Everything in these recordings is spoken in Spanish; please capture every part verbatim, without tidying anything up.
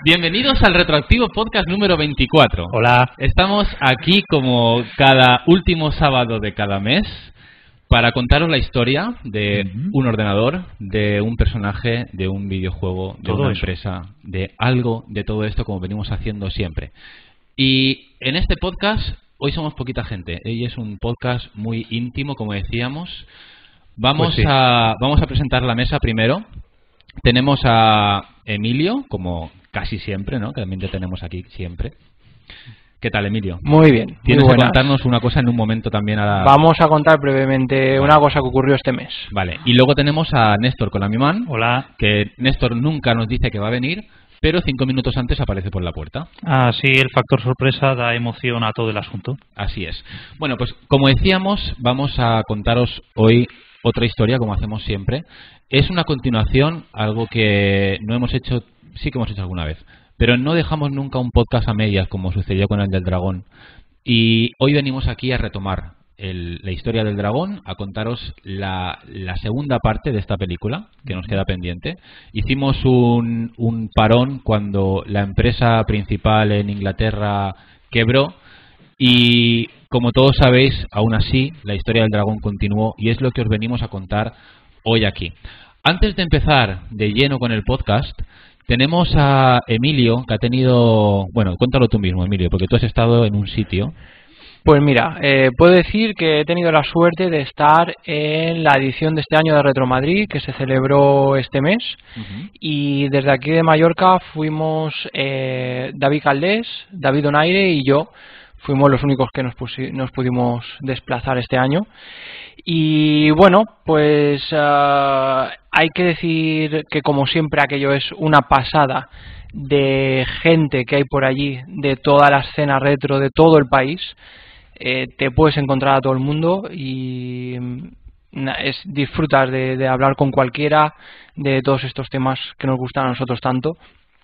Bienvenidos al Retroactivo Podcast número veinticuatro. Hola. Estamos aquí como cada último sábado de cada mes para contaros la historia de uh-huh. un ordenador, de un personaje, de un videojuego, de todo una eso. empresa, de algo, de todo esto como venimos haciendo siempre. Y en este podcast, hoy somos poquita gente. Hoy es un podcast muy íntimo, como decíamos. Vamos, pues sí. a, vamos a presentar la mesa primero. Tenemos a Emilio, como casi siempre, ¿no? Que también te tenemos aquí siempre. ¿Qué tal, Emilio? Muy bien. Tienes muy que contarnos una cosa en un momento también. A la... Vamos a contar brevemente vale. una cosa que ocurrió este mes. Vale. Y luego tenemos a Néstor Colamimán. Hola. Que Néstor nunca nos dice que va a venir, pero cinco minutos antes aparece por la puerta. Ah, sí, el factor sorpresa da emoción a todo el asunto. Así es. Bueno, pues como decíamos, vamos a contaros hoy otra historia, como hacemos siempre. Es una continuación, algo que no hemos hecho, sí que hemos hecho alguna vez, pero no dejamos nunca un podcast a medias, como sucedió con el del dragón. Y hoy venimos aquí a retomar el, la historia del dragón, a contaros la, la segunda parte de esta película, que nos queda pendiente. Hicimos un, un parón cuando la empresa principal en Inglaterra quebró y, como todos sabéis, aún así, la historia del dragón continuó y es lo que os venimos a contar hoy aquí. Antes de empezar de lleno con el podcast, tenemos a Emilio, que ha tenido... Bueno, cuéntalo tú mismo, Emilio, porque tú has estado en un sitio. Pues mira, eh, puedo decir que he tenido la suerte de estar en la edición de este año de Retro Madrid, que se celebró este mes. Uh-huh. Y desde aquí de Mallorca fuimos eh, David Caldés, David Donaire y yo. Fuimos los únicos que nos, pusi- nos pudimos desplazar este año. Y bueno, pues uh, hay que decir que como siempre aquello es una pasada de gente que hay por allí, de toda la escena retro de todo el país. Eh, te puedes encontrar a todo el mundo y es, disfrutas de, de hablar con cualquiera de todos estos temas que nos gustan a nosotros tanto.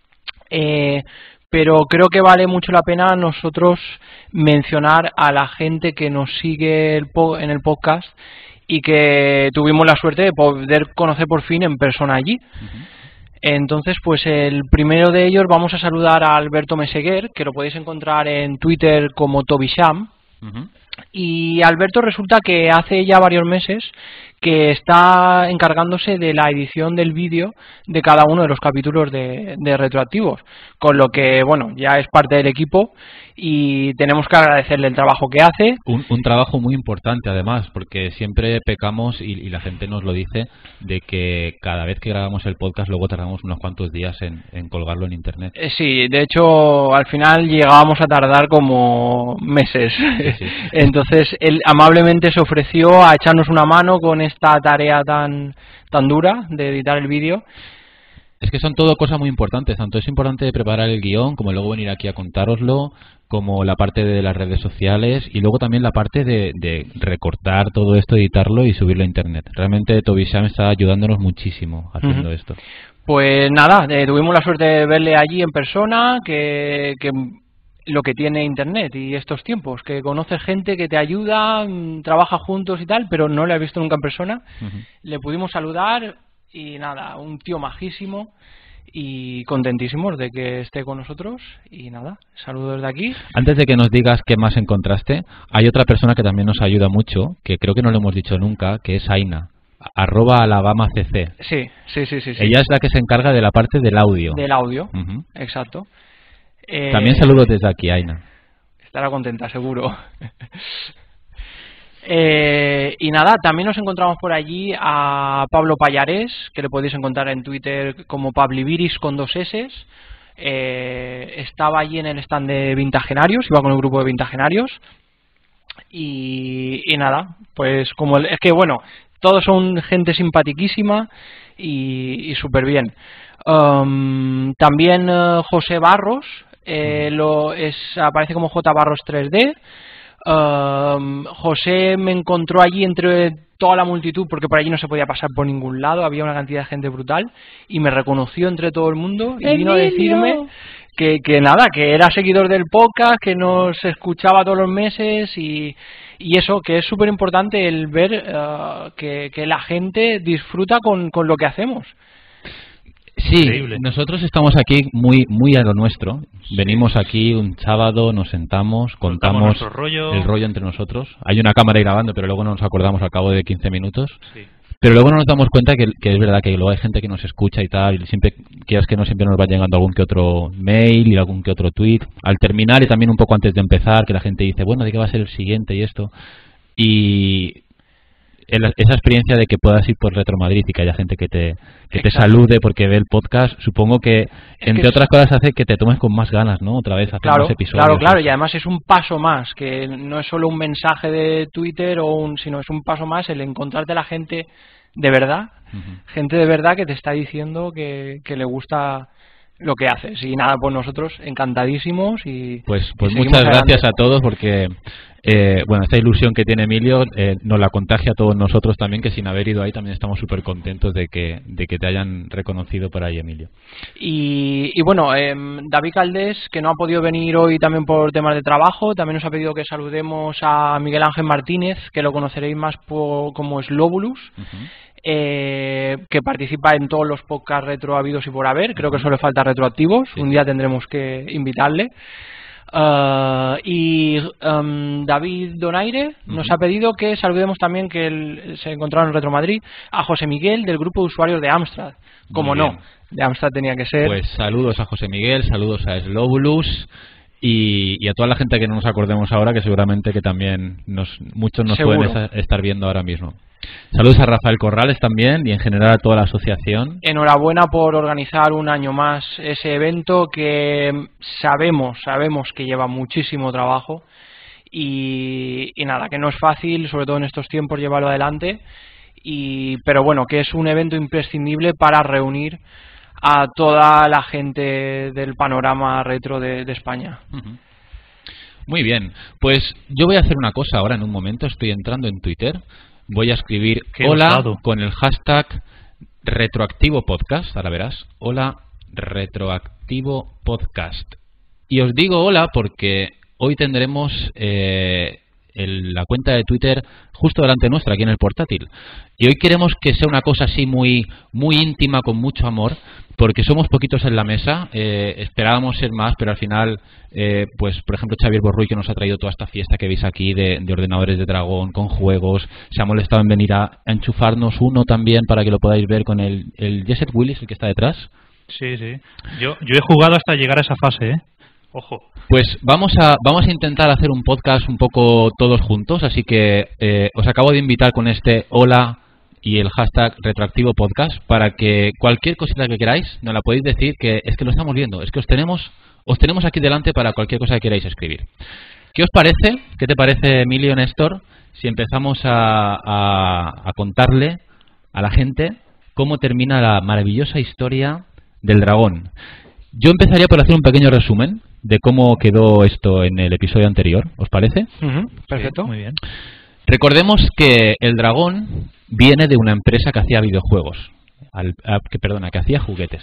Eh, pero creo que vale mucho la pena nosotros mencionar a la gente que nos sigue el po- en el podcast y que tuvimos la suerte de poder conocer por fin en persona allí. Uh-huh. Entonces, pues el primero de ellos vamos a saludar a Alberto Meseguer, que lo podéis encontrar en Twitter como Tobisham. Uh-huh. Y Alberto resulta que hace ya varios meses que está encargándose de la edición del vídeo de cada uno de los capítulos de, de Retroactivos, con lo que, bueno, ya es parte del equipo y tenemos que agradecerle el trabajo que hace. Un, un trabajo muy importante además, porque siempre pecamos, y, y la gente nos lo dice, de que cada vez que grabamos el podcast luego tardamos unos cuantos días en, en colgarlo en internet. Eh, sí, de hecho al final llegábamos a tardar como meses. Sí, sí. Entonces él amablemente se ofreció a echarnos una mano con esta tarea tan, tan dura de editar el vídeo. Es que son todo cosas muy importantes, tanto es importante preparar el guión, como luego venir aquí a contároslo, como la parte de las redes sociales y luego también la parte de, de recortar todo esto, editarlo y subirlo a internet. Realmente Tobisham está ayudándonos muchísimo haciendo uh-huh. esto. Pues nada, eh, tuvimos la suerte de verle allí en persona, que, que lo que tiene internet y estos tiempos, que conoces gente que te ayuda, trabaja juntos y tal, pero no le has visto nunca en persona. Uh-huh. Le pudimos saludar. Y nada, un tío majísimo y contentísimos de que esté con nosotros. Y nada, saludos de aquí. Antes de que nos digas qué más encontraste, hay otra persona que también nos ayuda mucho, que creo que no lo hemos dicho nunca, que es Aina, arroba Alabama C C. Sí, sí, sí, sí, sí. Ella es la que se encarga de la parte del audio. Del audio, uh-huh. exacto. Eh, también saludos desde aquí, Aina. Estará contenta, seguro. Eh, y nada, también nos encontramos por allí a Pablo Payares, que le podéis encontrar en Twitter como Pabliviris con dos S. Eh, estaba allí en el stand de Vintagenarios, iba con el grupo de Vintagenarios. Y, y nada, pues como el, es que bueno, todos son gente simpatiquísima y, y súper bien. Um, también uh, José Barros, eh, lo es aparece como J Barros tres D. Uh, José me encontró allí entre toda la multitud, porque por allí no se podía pasar por ningún lado, había una cantidad de gente brutal, y me reconoció entre todo el mundo y vino a decirme que, que nada, que era seguidor del podcast, que nos escuchaba todos los meses y, y eso, que es súper importante el ver uh, que, que la gente disfruta con, con lo que hacemos. Sí, Increíble. nosotros estamos aquí muy muy a lo nuestro. Venimos aquí un sábado, nos sentamos, contamos nuestro rollo. el rollo entre nosotros. Hay una cámara ahí grabando, pero luego no nos acordamos al cabo de quince minutos. Sí. Pero luego nos damos cuenta que, que es verdad que luego hay gente que nos escucha y tal, y siempre, quieras que no, siempre nos va llegando algún que otro mail y algún que otro tweet. Al terminar y también un poco antes de empezar, que la gente dice, bueno, ¿de qué va a ser el siguiente y esto? Y el, esa experiencia de que puedas ir por Retro Madrid y que haya gente que te, que te salude porque ve el podcast, supongo que, es entre que otras es... cosas, hace que te tomes con más ganas, ¿no? Otra vez hacer claro, más episodios. Claro, claro, y además es un paso más, que no es solo un mensaje de Twitter, o un, sino es un paso más el encontrarte a la gente de verdad, uh-huh. gente de verdad que te está diciendo que, que le gusta lo que haces. Y nada, pues nosotros encantadísimos y pues pues y muchas adelante. Gracias a todos porque eh, bueno, esta ilusión que tiene Emilio eh, nos la contagia a todos nosotros también, que sin haber ido ahí también estamos súper contentos de que de que te hayan reconocido por ahí, Emilio. Y, y bueno, eh, David Caldés, que no ha podido venir hoy también por temas de trabajo, también nos ha pedido que saludemos a Miguel Ángel Martínez, que lo conoceréis más por, como Slobulus. Uh-huh. Eh, que participa en todos los podcasts retro habidos y por haber. Creo que solo le falta retroactivos. Sí. Un día tendremos que invitarle. Uh, y um, David Donaire uh-huh. nos ha pedido que saludemos también, que él se encontraba en Retro Madrid, a José Miguel del grupo de usuarios de Amstrad. Como no, de Amstrad tenía que ser. Pues saludos a José Miguel, saludos a Slobulus. Y, y a toda la gente que no nos acordemos ahora, que seguramente que también nos, muchos nos Seguro. pueden estar viendo ahora mismo. Saludos a Rafael Corrales también y en general a toda la asociación. Enhorabuena por organizar un año más ese evento que sabemos, sabemos que lleva muchísimo trabajo y, y nada, que no es fácil, sobre todo en estos tiempos, llevarlo adelante, y, pero bueno, que es un evento imprescindible para reunir a toda la gente del panorama retro de, de España. Uh-huh. Muy bien, pues yo voy a hacer una cosa ahora en un momento, estoy entrando en Twitter, voy a escribir Qué hola osado. Con el hashtag retroactivo podcast, ahora verás, hola retroactivo podcast. Y os digo hola porque hoy tendremos eh, el, la cuenta de Twitter justo delante nuestra, aquí en el portátil. Y hoy queremos que sea una cosa así muy, muy íntima, con mucho amor, porque somos poquitos en la mesa, eh, esperábamos ser más, pero al final, eh, pues por ejemplo Xavier Borruy, que nos ha traído toda esta fiesta que veis aquí de, de ordenadores de dragón, con juegos, se ha molestado en venir a, a enchufarnos uno también para que lo podáis ver con el, el Jesset Willis, el que está detrás. Sí, sí, yo, yo he jugado hasta llegar a esa fase, ¿eh? Ojo. Pues vamos a vamos a intentar hacer un podcast un poco todos juntos, así que eh, os acabo de invitar con este hola y el hashtag retroactivo podcast para que cualquier cosita que queráis nos la podéis decir, que es que lo estamos viendo, es que os tenemos os tenemos aquí delante para cualquier cosa que queráis escribir. ¿Qué os parece? ¿Qué te parece, Emilio, Néstor, si empezamos a, a, a contarle a la gente cómo termina la maravillosa historia del dragón? Yo empezaría por hacer un pequeño resumen de cómo quedó esto en el episodio anterior, ¿os parece? Uh-huh, perfecto. Sí, muy bien. Recordemos que el dragón viene de una empresa que hacía videojuegos, al, a, que perdona, que hacía juguetes.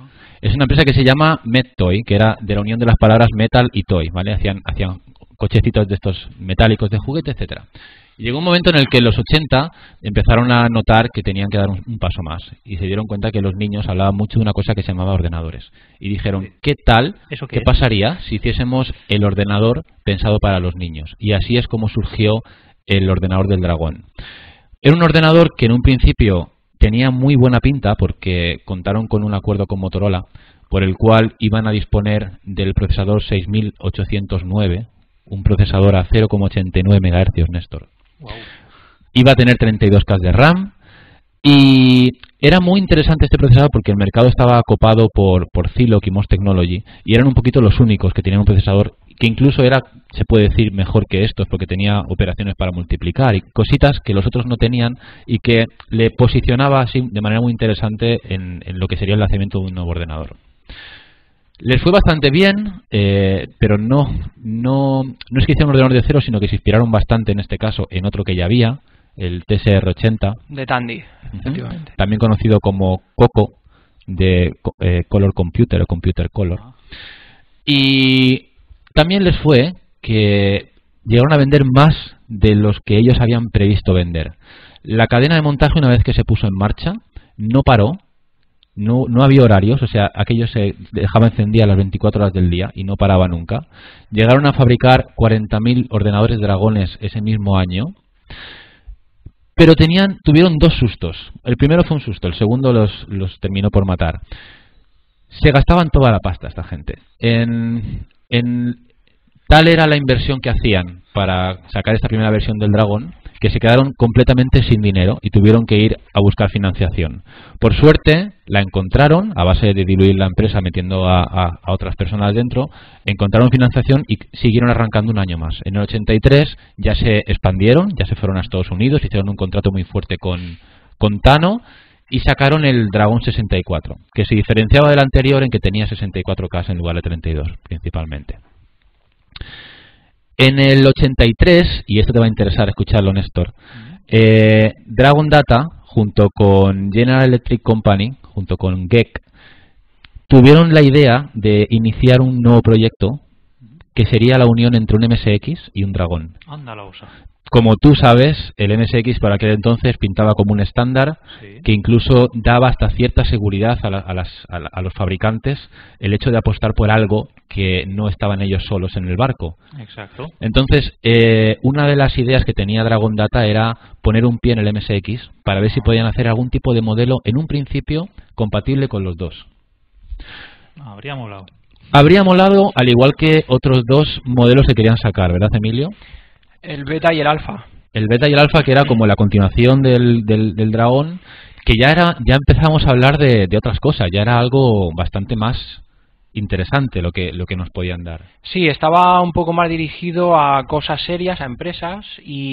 Es una empresa que se llama MetToy, que era de la unión de las palabras metal y toy, ¿vale? Hacían, hacían cochecitos de estos metálicos de juguete, etcétera. Y llegó un momento en el que en los ochenta empezaron a notar que tenían que dar un, un paso más y se dieron cuenta que los niños hablaban mucho de una cosa que se llamaba ordenadores. Y dijeron, ¿qué tal? ¿Eso qué ¿Qué es? pasaría si hiciésemos el ordenador pensado para los niños? Y así es como surgió el ordenador del dragón. Era un ordenador que en un principio tenía muy buena pinta porque contaron con un acuerdo con Motorola por el cual iban a disponer del procesador seis mil ochocientos nueve, un procesador a cero coma ochenta y nueve megahercios, Néstor. Wow. Iba a tener treinta y dos K de RAM y era muy interesante este procesador porque el mercado estaba copado por, por Zilog y Most Technology y eran un poquito los únicos que tenían un procesador que incluso era, se puede decir, mejor que estos porque tenía operaciones para multiplicar y cositas que los otros no tenían y que le posicionaba así de manera muy interesante en, en lo que sería el lanzamiento de un nuevo ordenador. Les fue bastante bien, eh, pero no, no, no es que hicieran un ordenador de cero, sino que se inspiraron bastante en este caso en otro que ya había, el T S R ochenta. De Tandy, efectivamente. Uh-huh. También conocido como Coco, de eh, Color Computer o Computer Color. Uh-huh. Y también les fue que llegaron a vender más de los que ellos habían previsto vender. La cadena de montaje, una vez que se puso en marcha, no paró No, no había horarios, o sea, aquello se dejaba encendido a las veinticuatro horas del día y no paraba nunca. Llegaron a fabricar cuarenta mil ordenadores Dragones ese mismo año, pero tenían, tuvieron dos sustos. El primero fue un susto, el segundo los, los terminó por matar. Se gastaban toda la pasta esta gente. En, en, tal era la inversión que hacían para sacar esta primera versión del Dragón, que se quedaron completamente sin dinero y tuvieron que ir a buscar financiación. Por suerte, la encontraron, a base de diluir la empresa metiendo a, a, a otras personas dentro, encontraron financiación y siguieron arrancando un año más. En el ochenta y tres ya se expandieron, ya se fueron a Estados Unidos, hicieron un contrato muy fuerte con, con Tano y sacaron el Dragon sesenta y cuatro, que se diferenciaba del anterior en que tenía sesenta y cuatro K en lugar de treinta y dos, principalmente. En el ochenta y tres, y esto te va a interesar escucharlo, Néstor, eh, Dragon Data, junto con General Electric Company, junto con G E C, tuvieron la idea de iniciar un nuevo proyecto que sería la unión entre un M S X y un Dragon. Anda la usa. Como tú sabes, el M S X para aquel entonces pintaba como un estándar, sí, que incluso daba hasta cierta seguridad a, la, a, las, a, la, a los fabricantes el hecho de apostar por algo que no estaban ellos solos en el barco. Exacto. Entonces, eh, una de las ideas que tenía Dragon Data era poner un pie en el M S X para ver si podían hacer algún tipo de modelo en un principio compatible con los dos. Habría molado. Habría molado, al igual que otros dos modelos que querían sacar, ¿verdad, Emilio? El beta y el alfa. El beta y el alfa, que era como la continuación del, del, del Dragón, que ya era, ya empezamos a hablar de, de otras cosas, ya era algo bastante más interesante lo que, lo que nos podían dar. Sí, estaba un poco más dirigido a cosas serias, a empresas,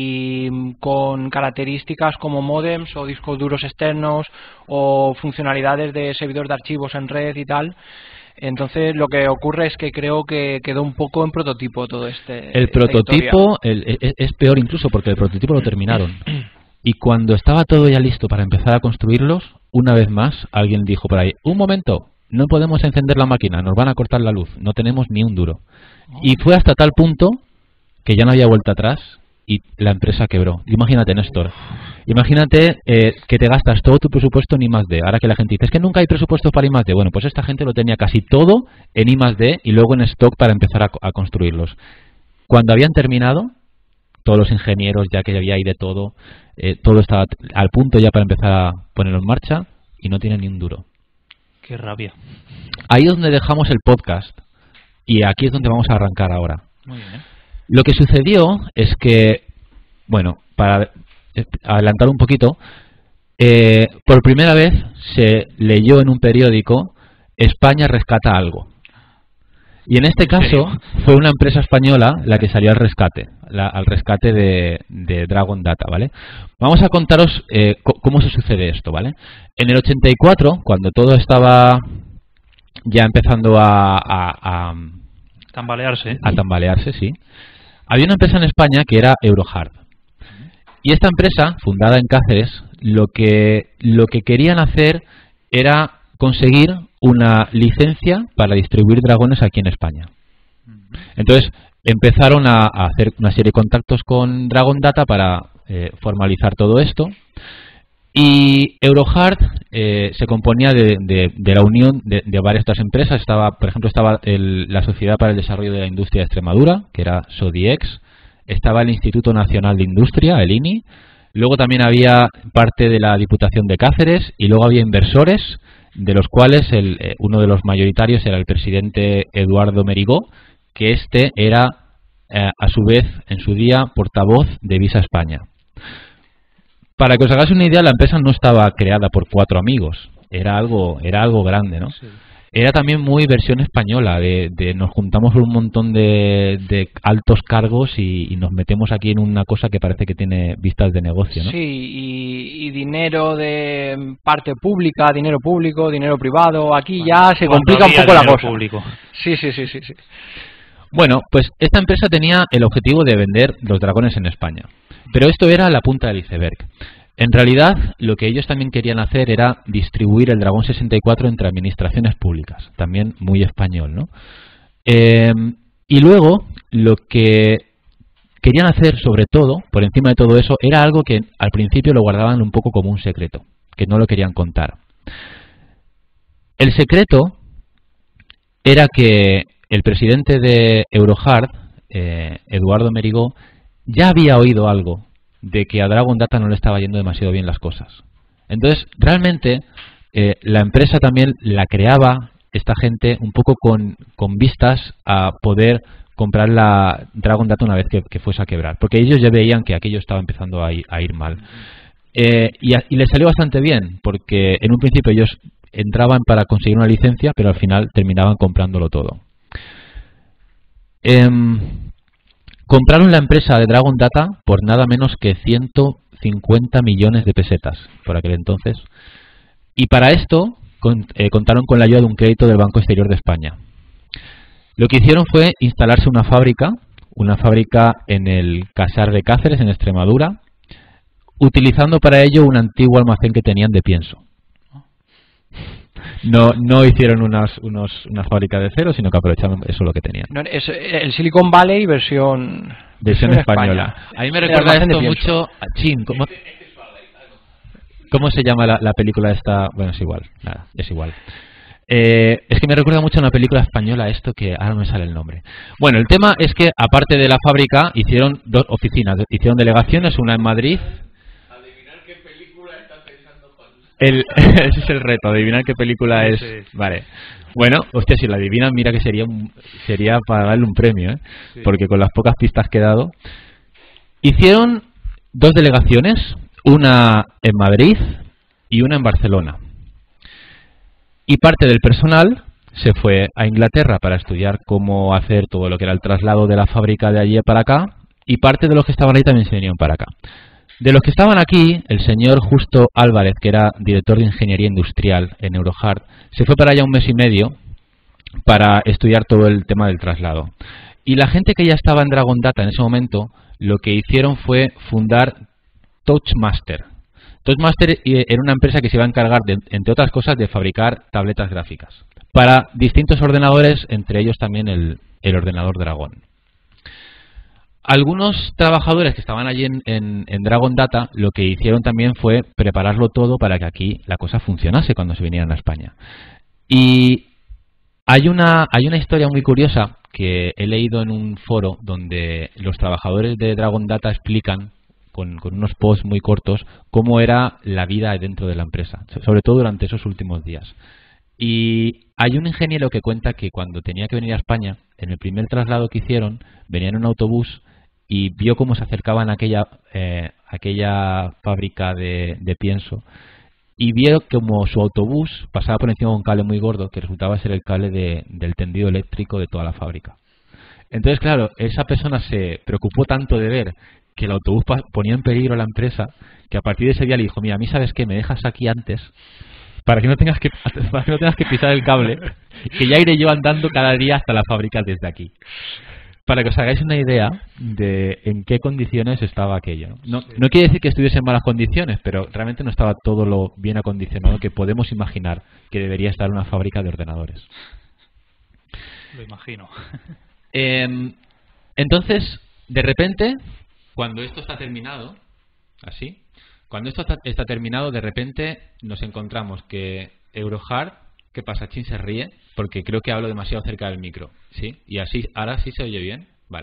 y con características como módems o discos duros externos o funcionalidades de servidor de archivos en red y tal. Entonces lo que ocurre es que creo que quedó un poco en prototipo todo este. El prototipo el, es, es peor incluso porque el prototipo lo terminaron. Y cuando estaba todo ya listo para empezar a construirlos, una vez más alguien dijo por ahí, un momento, no podemos encender la máquina, nos van a cortar la luz, no tenemos ni un duro. Oh. Y fue hasta tal punto que ya no había vuelta atrás y la empresa quebró. Imagínate, Néstor. Imagínate eh, que te gastas todo tu presupuesto en I más D. Ahora que la gente dice, es que nunca hay presupuesto para I más D. Bueno, pues esta gente lo tenía casi todo en I más D y luego en stock para empezar a, a construirlos. Cuando habían terminado, todos los ingenieros, ya que había ahí de todo, eh, todo estaba al punto ya para empezar a ponerlo en marcha y no tienen ni un duro. Qué rabia. Ahí es donde dejamos el podcast y aquí es donde vamos a arrancar ahora. Muy bien, ¿eh? Lo que sucedió es que, bueno, para adelantar un poquito, eh, por primera vez se leyó en un periódico España rescata algo. Y en este caso fue una empresa española la que salió al rescate, la, al rescate de, de Dragon Data, ¿vale? Vamos a contaros eh, cómo se sucede esto, ¿vale? En el ochenta y cuatro, cuando todo estaba ya empezando a, a, a tambalearse, a tambalearse, sí, había una empresa en España que era Eurohard. Y esta empresa, fundada en Cáceres, lo que, lo que querían hacer era conseguir una licencia para distribuir dragones aquí en España. Entonces empezaron a, a hacer una serie de contactos con Dragon Data para eh, formalizar todo esto. Y Eurohard eh, se componía de, de, de la unión de, de varias otras empresas. Estaba, por ejemplo, estaba el, la Sociedad para el Desarrollo de la Industria de Extremadura, que era SODIEX. Estaba el Instituto Nacional de Industria, el I N I. Luego también había parte de la Diputación de Cáceres y luego había inversores, de los cuales el, eh, uno de los mayoritarios era el presidente Eduardo Merigó, que este era eh, a su vez en su día portavoz de Visa España. Para que os hagáis una idea, la empresa no estaba creada por cuatro amigos, era algo, era algo grande, ¿no? Sí. Era también muy versión española, de, de nos juntamos un montón de, de altos cargos y, y nos metemos aquí en una cosa que parece que tiene vistas de negocio, ¿no? Sí, y, y dinero de parte pública, dinero público, dinero privado, aquí bueno, ya se complica un poco la cosa. Público. Sí, sí, sí, sí, sí. Bueno, pues esta empresa tenía el objetivo de vender los dragones en España, pero esto era la punta del iceberg. En realidad, lo que ellos también querían hacer era distribuir el Dragón sesenta y cuatro entre administraciones públicas, también muy español, ¿no? Eh, y luego, lo que querían hacer, sobre todo, por encima de todo eso, era algo que al principio lo guardaban un poco como un secreto, que no lo querían contar. El secreto era que el presidente de Eurohard, eh, Eduardo Merigó, ya había oído algo de que a Dragon Data no le estaba yendo demasiado bien las cosas. Entonces, realmente, eh, la empresa también la creaba esta gente un poco con, con vistas a poder comprar la Dragon Data una vez que, que fuese a quebrar, porque ellos ya veían que aquello estaba empezando a ir, a ir mal. Eh, y, a, y les salió bastante bien, porque en un principio ellos entraban para conseguir una licencia, pero al final terminaban comprándolo todo. Eh, compraron la empresa de Dragon Data por nada menos que ciento cincuenta millones de pesetas por aquel entonces, y para esto con, eh, contaron con la ayuda de un crédito del Banco Exterior de España. Lo que hicieron fue instalarse una fábrica, una fábrica en el Casar de Cáceres, en Extremadura, utilizando para ello un antiguo almacén que tenían de pienso. No, no hicieron unas, unos, una fábrica de cero, sino que aprovecharon eso lo que tenían. No, es el Silicon Valley versión, versión española. A mí me recuerda esto mucho a Chin. ¿Cómo, ¿Cómo se llama la, la película esta? Bueno, es igual, nada, es igual. Eh, es que me recuerda mucho a una película española esto que ahora no me sale el nombre. Bueno, el tema es que aparte de la fábrica hicieron dos oficinas, hicieron delegaciones, una en Madrid. Adivinar qué película está pensando Juan. El, ese es el reto, adivinar qué película es. Sí. Vale. Bueno, hostia, si la adivinan, mira que sería un, sería para darle un premio, ¿eh? Sí. Porque con las pocas pistas que he dado. Hicieron dos delegaciones, una en Madrid y una en Barcelona. Y parte del personal se fue a Inglaterra para estudiar cómo hacer todo lo que era el traslado de la fábrica de allí para acá, y parte de los que estaban ahí también se vinieron para acá. De los que estaban aquí, el señor Justo Álvarez, que era director de Ingeniería Industrial en Eurohard, se fue para allá un mes y medio para estudiar todo el tema del traslado. Y la gente que ya estaba en Dragon Data en ese momento, lo que hicieron fue fundar Touchmaster. Touchmaster era una empresa que se iba a encargar, de, entre otras cosas, de fabricar tabletas gráficas para distintos ordenadores, entre ellos también el, el ordenador Dragon. Algunos trabajadores que estaban allí en, en, en Dragon Data lo que hicieron también fue prepararlo todo para que aquí la cosa funcionase cuando se vinieran a España. Y hay una, hay una historia muy curiosa que he leído en un foro donde los trabajadores de Dragon Data explican Con, con unos posts muy cortos, cómo era la vida dentro de la empresa, sobre todo durante esos últimos días. Y hay un ingeniero que cuenta que cuando tenía que venir a España, en el primer traslado que hicieron, venía en un autobús y vio cómo se acercaban a aquella, eh, aquella fábrica de, de pienso, y vio como su autobús pasaba por encima de un cable muy gordo, que resultaba ser el cable de, del tendido eléctrico de toda la fábrica. Entonces, claro, esa persona se preocupó tanto de ver que el autobús ponía en peligro a la empresa, que a partir de ese día le dijo: mira, a mí, ¿sabes qué? Me dejas aquí antes para que no tengas que, para que no tengas que pisar el cable, que ya iré yo andando cada día hasta la fábrica desde aquí. Para que os hagáis una idea de en qué condiciones estaba aquello. No, no quiere decir que estuviese en malas condiciones, pero realmente no estaba todo lo bien acondicionado que podemos imaginar que debería estar una fábrica de ordenadores. Lo imagino. Eh, entonces, de repente, cuando esto está terminado, así, cuando esto está, está terminado, de repente nos encontramos que Eurohard, ¿qué pasa? Chin se ríe, porque creo que hablo demasiado cerca del micro, ¿sí? Y así, ahora sí se oye bien, vale.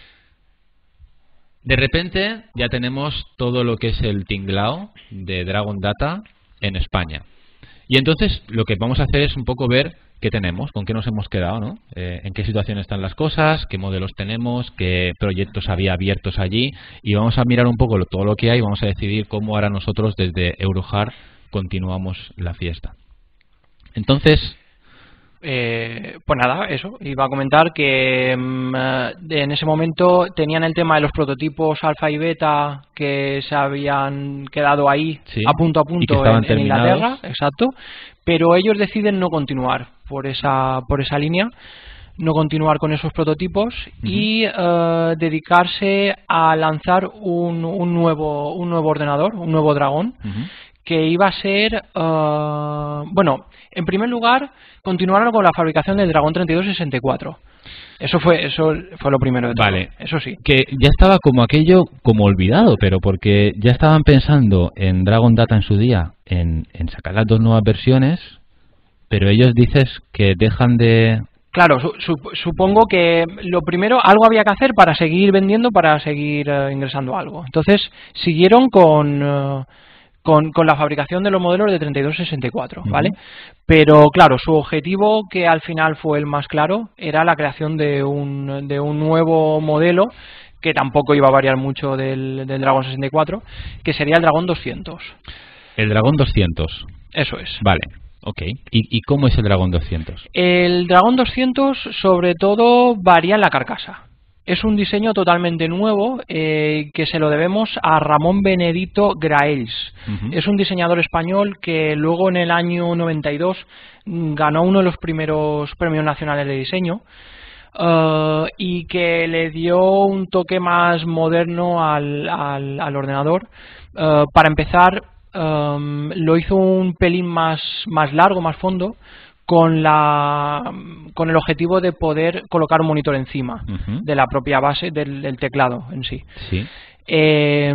De repente ya tenemos todo lo que es el tinglao de Dragon Data en España. Y entonces lo que vamos a hacer es un poco ver qué tenemos, con qué nos hemos quedado, ¿no? Eh, en qué situación están las cosas, qué modelos tenemos, qué proyectos había abiertos allí, y vamos a mirar un poco lo, todo lo que hay y vamos a decidir cómo ahora nosotros desde Eurohard continuamos la fiesta. Entonces, Eh, pues nada, eso, iba a comentar que mmm, en ese momento tenían el tema de los prototipos alfa y beta que se habían quedado ahí, sí, a punto a punto en, en Inglaterra, exacto, pero ellos deciden no continuar por esa, por esa línea, no continuar con esos prototipos. Uh-huh. Y uh, dedicarse a lanzar un, un, nuevo, un nuevo ordenador, un nuevo Dragon. Uh-huh. Que iba a ser, uh, bueno, en primer lugar, continuaron con la fabricación del Dragon treinta y dos sesenta y cuatro. Eso fue eso fue lo primero de todo. Vale, eso sí. Que ya estaba como aquello como olvidado, pero porque ya estaban pensando en Dragon Data en su día, en, en sacar las dos nuevas versiones, Pero ellos dices que dejan de... Claro, su, su, supongo que lo primero, algo había que hacer para seguir vendiendo, para seguir uh, ingresando algo. Entonces, siguieron con, uh, con, con la fabricación de los modelos de treinta y dos sesenta y cuatro, ¿vale? Uh-huh. Pero, claro, su objetivo, que al final fue el más claro, era la creación de un, de un nuevo modelo, que tampoco iba a variar mucho del, del Dragon sesenta y cuatro, que sería el Dragon doscientos. El Dragon doscientos. Eso es. Vale. Ok. ¿Y, ¿Y cómo es el Dragon doscientos? El Dragon doscientos, sobre todo, varía en la carcasa. Es un diseño totalmente nuevo eh, que se lo debemos a Ramón Benedito Graells. Uh-huh. Es un diseñador español que luego en el año noventa y dos ganó uno de los primeros premios nacionales de diseño uh, y que le dio un toque más moderno al, al, al ordenador. Uh, para empezar, Um, lo hizo un pelín más, más largo, más fondo, con la con el objetivo de poder colocar un monitor encima uh-huh. de la propia base del, del teclado en sí. Sí. Eh,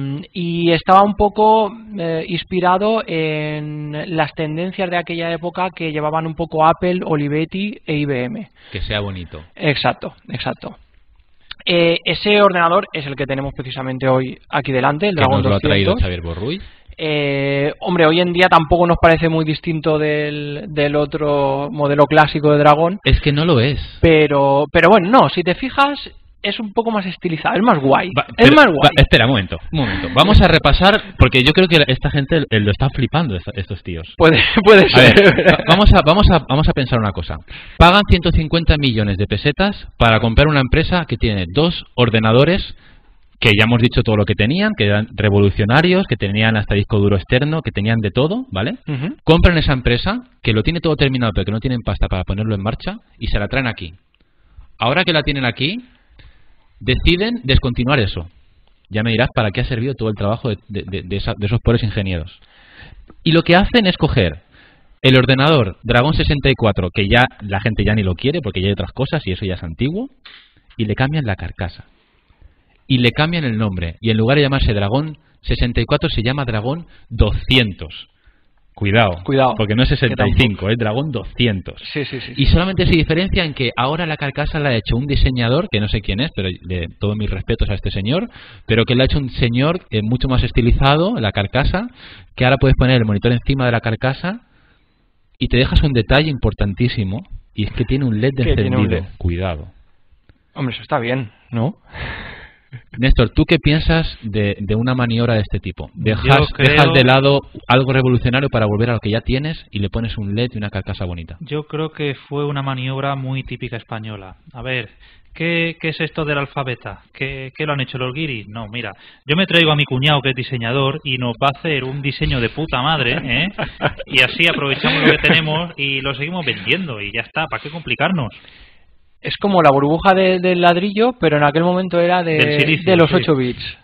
y estaba un poco eh, inspirado en las tendencias de aquella época que llevaban un poco Apple, Olivetti e I B M. Que sea bonito. Exacto, exacto. Eh, ese ordenador es el que tenemos precisamente hoy aquí delante, el Dragon doscientos. ¿Que nos lo ha traído Xavier Borruy? Eh, hombre, hoy en día tampoco nos parece muy distinto del, del otro modelo clásico de Dragon. Es que no lo es. Pero, pero bueno, no, si te fijas, es un poco más estilizado, es más guay. Va, es pero, más guay. Va, espera, un momento, un momento. Vamos a repasar, porque yo creo que esta gente lo está flipando, estos tíos. Puede, puede ser. A ver, vamos a, vamos a, vamos a pensar una cosa. Pagan ciento cincuenta millones de pesetas para comprar una empresa que tiene dos ordenadores que ya hemos dicho todo lo que tenían, que eran revolucionarios, que tenían hasta disco duro externo, que tenían de todo, ¿vale? Uh-huh. Compran esa empresa, que lo tiene todo terminado, pero que no tienen pasta para ponerlo en marcha, y se la traen aquí. Ahora que la tienen aquí, deciden descontinuar eso. Ya me dirás para qué ha servido todo el trabajo de, de, de, de, esa, de esos pobres ingenieros. Y lo que hacen es coger el ordenador Dragon sesenta y cuatro, que ya la gente ya ni lo quiere, porque ya hay otras cosas, y eso ya es antiguo, y le cambian la carcasa. Y le cambian el nombre. Y en lugar de llamarse Dragon sesenta y cuatro se llama Dragon doscientos. Cuidado, Cuidado, porque no es sesenta y cinco, es Dragon doscientos. Sí, sí, sí, y sí. solamente se diferencia en que ahora la carcasa la ha hecho un diseñador, que no sé quién es, pero de todos mis respetos a este señor, pero que la ha hecho un señor eh, mucho más estilizado, la carcasa, que ahora puedes poner el monitor encima de la carcasa y te dejas un detalle importantísimo, y es que tiene un L E D de encendido. L E D? Cuidado. Hombre, eso está bien, ¿no? Néstor, ¿tú qué piensas de, de una maniobra de este tipo? Dejas, creo... dejas de lado algo revolucionario para volver a lo que ya tienes y le pones un L E D y una carcasa bonita. Yo creo que fue una maniobra muy típica española. A ver, ¿qué, qué es esto del alfabeta? ¿Qué, ¿Qué lo han hecho los guiris? No, mira, yo me traigo a mi cuñado que es diseñador y nos va a hacer un diseño de puta madre, ¿eh? Y así aprovechamos lo que tenemos y lo seguimos vendiendo y ya está, ¿para qué complicarnos? Es como la burbuja de, del ladrillo, pero en aquel momento era de, silicio, de los sí. ocho bits.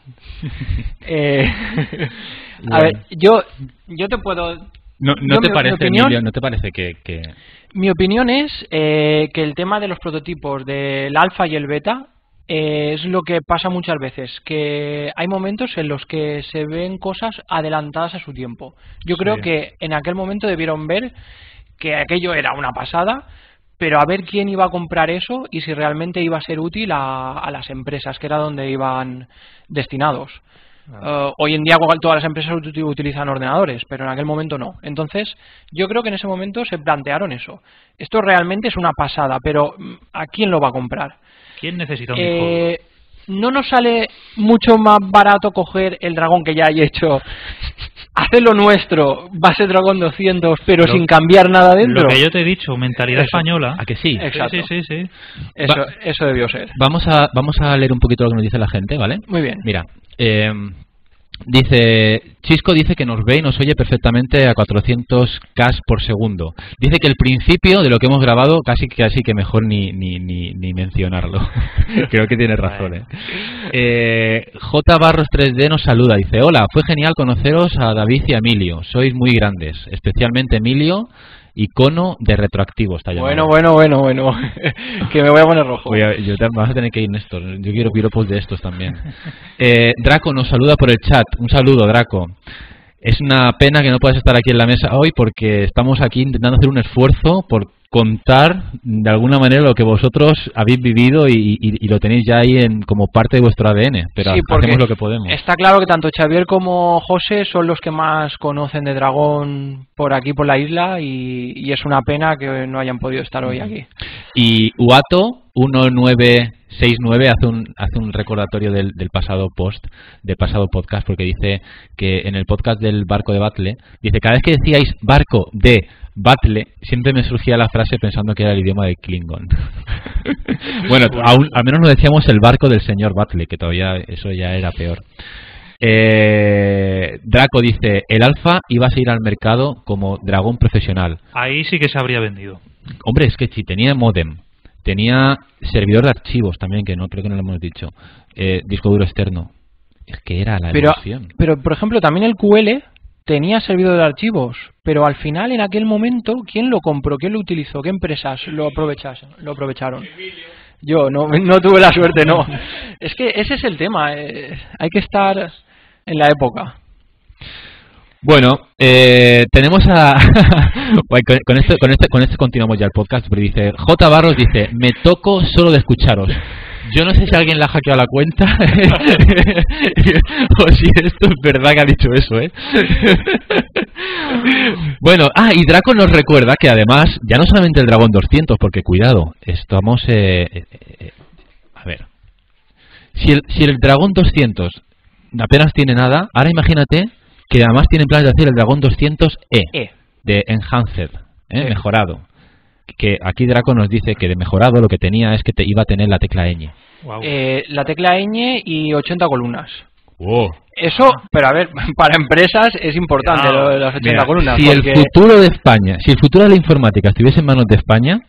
eh, bueno. A ver, yo yo te puedo... ¿No, no, yo, te, mi, parece, mi opinión, Emilio, ¿no te parece que...? que... Mi opinión es eh, que el tema de los prototipos del alfa y el beta eh, es lo que pasa muchas veces, que hay momentos en los que se ven cosas adelantadas a su tiempo. Yo sí. creo que en aquel momento debieron ver que aquello era una pasada, pero a ver quién iba a comprar eso y si realmente iba a ser útil a, a las empresas, que era donde iban destinados. Uh, hoy en día todas las empresas utilizan ordenadores, pero en aquel momento no. Entonces, yo creo que en ese momento se plantearon eso. Esto realmente es una pasada, pero ¿a quién lo va a comprar? ¿Quién necesita un eh, ¿No nos sale mucho más barato coger el Dragon que ya hay hecho, hacerlo nuestro, base Dragon doscientos, pero lo, sin cambiar nada dentro? Lo que yo te he dicho, mentalidad eso. española. ¿A que sí? Exacto. Sí, sí, sí, sí. Eso, Va, eso debió ser. Vamos a, vamos a leer un poquito lo que nos dice la gente, ¿vale? Muy bien. Mira, eh, dice, Chisco dice que nos ve y nos oye perfectamente a cuatrocientos K por segundo. Dice que el principio de lo que hemos grabado casi, casi que mejor ni, ni, ni, ni mencionarlo. Creo que tiene razón, ¿eh? eh J Barros tres D nos saluda, dice, hola, fue genial conoceros a David y a Emilio, sois muy grandes, especialmente Emilio, icono de retroactivo está llamado. Bueno, bueno, bueno, bueno, que me voy a poner rojo. Voy a, yo te, vas a tener que ir, Néstor, yo quiero piropos de estos también. eh, Draco nos saluda por el chat, un saludo, Draco. Es una pena que no puedas estar aquí en la mesa hoy porque estamos aquí intentando hacer un esfuerzo por contar de alguna manera lo que vosotros habéis vivido y, y, y lo tenéis ya ahí en, como parte de vuestro A D N, pero sí, hacemos lo que podemos. Está claro que tanto Xavier como José son los que más conocen de Dragón por aquí, por la isla, y, y es una pena que no hayan podido estar hoy aquí. Y Uato uno nueve seis nueve hace un hace un recordatorio del, del pasado post, del pasado podcast, porque dice que en el podcast del barco de Battle, dice, cada vez que decíais barco de Battle, siempre me surgía la frase pensando que era el idioma de Klingon. Bueno, aún, al menos no decíamos el barco del señor Battle, que todavía eso ya era peor. Eh, Draco dice, el alfa iba a seguir al mercado como dragón profesional. Ahí sí que se habría vendido. Hombre, es que si tenía modem, tenía servidor de archivos también, que no creo que no lo hemos dicho, eh, disco duro externo, es que era la pero, evolución. Pero, por ejemplo, también el Q L tenía servidor de archivos, pero al final, en aquel momento, ¿quién lo compró? ¿Quién lo utilizó? ¿Qué empresas lo aprovecharon? Lo aprovecharon? Yo no, no tuve la suerte, no. Es que ese es el tema, eh, hay que estar en la época. Bueno, eh, tenemos a... con, con, esto, con, este, con esto continuamos ya el podcast, pero dice, J. Barros dice, me toco solo de escucharos. Yo no sé si alguien le ha hackeado la cuenta o si esto es verdad que ha dicho eso, ¿eh? Bueno, ah, y Draco nos recuerda que además, ya no solamente el Dragón doscientos, porque cuidado, estamos... Eh, eh, eh, a ver, si el, si el Dragón doscientos apenas tiene nada, ahora imagínate que además tienen planes de hacer el Dragón doscientos E, E. de Enhanced, ¿eh? E. mejorado. Que aquí Draco nos dice que de mejorado lo que tenía es que te iba a tener la tecla ñ. Wow. Eh, la tecla ñ y ochenta columnas. Wow. Eso, pero a ver, para empresas es importante No, lo de las ochenta Mira, columnas. si porque... el futuro de España, si el futuro de la informática estuviese en manos de España,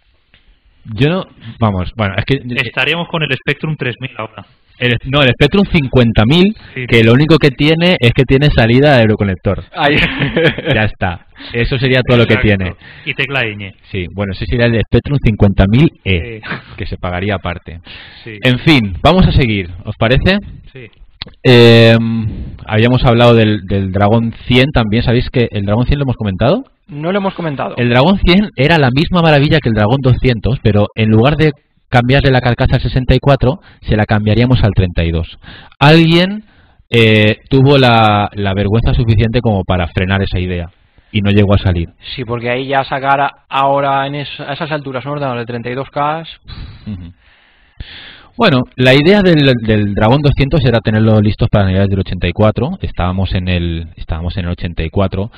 yo no, vamos, bueno, es que estaríamos con el Spectrum tres mil ahora. el, no, el Spectrum cincuenta mil, Sí. que lo único que tiene es que tiene salida de Euroconector. Ahí. Ya está. Eso sería todo lo que Exacto. tiene. Y tecla ñ. Sí, bueno, ese sería el Spectrum cincuenta mil E, Sí. que se pagaría aparte. Sí. En fin, vamos a seguir, ¿os parece? Sí. Eh, habíamos hablado del, del Dragón cien también. ¿Sabéis que el Dragón cien lo hemos comentado? No lo hemos comentado. El Dragón cien era la misma maravilla que el Dragón doscientos, pero en lugar de cambiarle la carcasa al sesenta y cuatro, se la cambiaríamos al treinta y dos. Alguien eh, tuvo la, la vergüenza suficiente como para frenar esa idea y no llegó a salir. Sí, porque ahí ya sacar a- ahora en es- a esas alturas un ordenador de treinta y dos K. Ujú. Bueno, la idea del, del Dragón doscientos era tenerlo listos para navidades del ochenta y cuatro. Estábamos en el, estábamos en el ochenta y cuatro,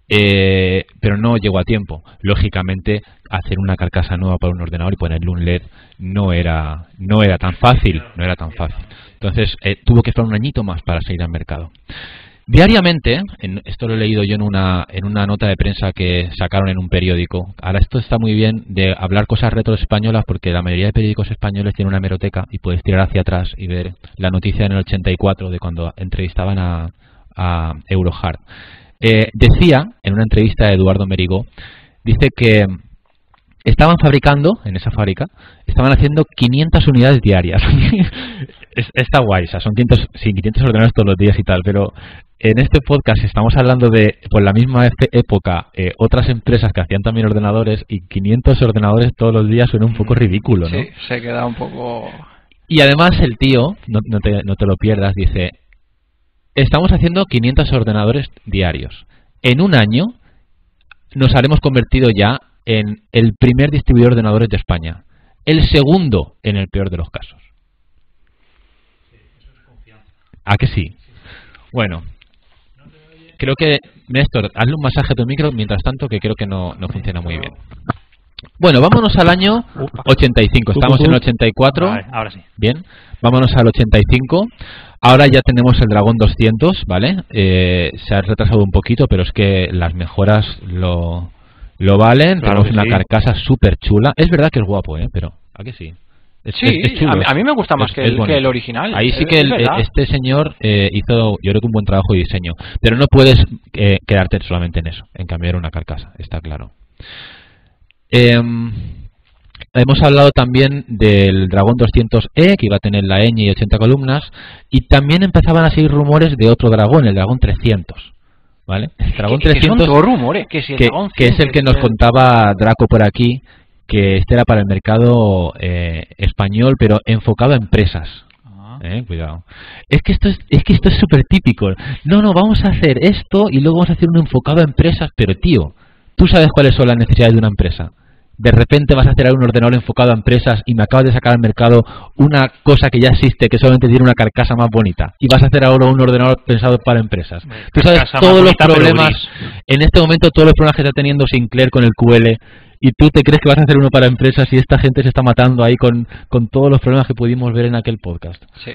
eh, pero no llegó a tiempo. Lógicamente, hacer una carcasa nueva para un ordenador y ponerle un L E D no era, no era tan fácil, no era tan fácil. Entonces, eh, tuvo que esperar un añito más para salir al mercado. Diariamente, en, esto lo he leído yo en una, en una nota de prensa que sacaron en un periódico. Ahora esto está muy bien de hablar cosas retro españolas porque la mayoría de periódicos españoles tienen una hemeroteca y puedes tirar hacia atrás y ver la noticia en el ochenta y cuatro de cuando entrevistaban a, a Eurohard. Eh, decía, en una entrevista de Eduardo Merigó, dice que estaban fabricando, en esa fábrica, estaban haciendo quinientas unidades diarias. Es, está guay, o sea, son quinientos, sí, quinientos ordenadores todos los días y tal, pero en este podcast estamos hablando de, por la misma época, eh, otras empresas que hacían también ordenadores, y quinientos ordenadores todos los días suena un poco ridículo, ¿no? Sí, se queda un poco... Y además el tío, no, no, te, no te lo pierdas, dice, estamos haciendo quinientos ordenadores diarios. En un año nos haremos convertido ya en el primer distribuidor de ordenadores de España. El segundo en el peor de los casos. ¿A que sí? Bueno, creo que, Néstor, hazle un masaje a tu micro mientras tanto, que creo que no, no funciona muy bien. Bueno, vámonos al año ochenta y cinco. Estamos en el ochenta y cuatro. Vale, ahora sí. Bien, vámonos al ochenta y cinco. Ahora ya tenemos el Dragón doscientos, ¿vale? Eh, se ha retrasado un poquito, pero es que las mejoras lo, lo valen. Claro tenemos que una sí. carcasa súper chula. Es verdad que es guapo, ¿eh? Pero, ¿a que sí? Es, Sí, es- es chulo, a, mí- a mí me gusta más es- que, es el, bonito. que el original. Ahí sí es- que es el- verdad. este señor eh, hizo, yo creo que un buen trabajo de diseño. Pero no puedes eh, quedarte solamente en eso, en cambiar una carcasa, está claro. Em, hemos hablado también del Dragón doscientos E, que iba a tener la ñ y ochenta columnas, y también empezaban a seguir rumores de otro dragón, el Dragón trescientos. ¿vale? El dragón que, trescientos, que son todos rumores, que, si el que, dragón que es cien, el que nos el- contaba Draco por aquí, que este era para el mercado eh, español, pero enfocado a empresas. Ah. Eh, cuidado. Es que esto es, es que esto es súper típico. No, no, vamos a hacer esto y luego vamos a hacer uno enfocado a empresas, pero tío, tú sabes cuáles son las necesidades de una empresa. De repente vas a hacer un ordenador enfocado a empresas y me acabas de sacar al mercado una cosa que ya existe, que solamente tiene una carcasa más bonita. Y vas a hacer ahora un ordenador pensado para empresas. Hombre, Tú sabes carcasa todos más los bonita, pero problemas, gris. en este momento todos los problemas que está teniendo Sinclair con el Q L, y tú te crees que vas a hacer uno para empresas y esta gente se está matando ahí con, con todos los problemas que pudimos ver en aquel podcast. Sí.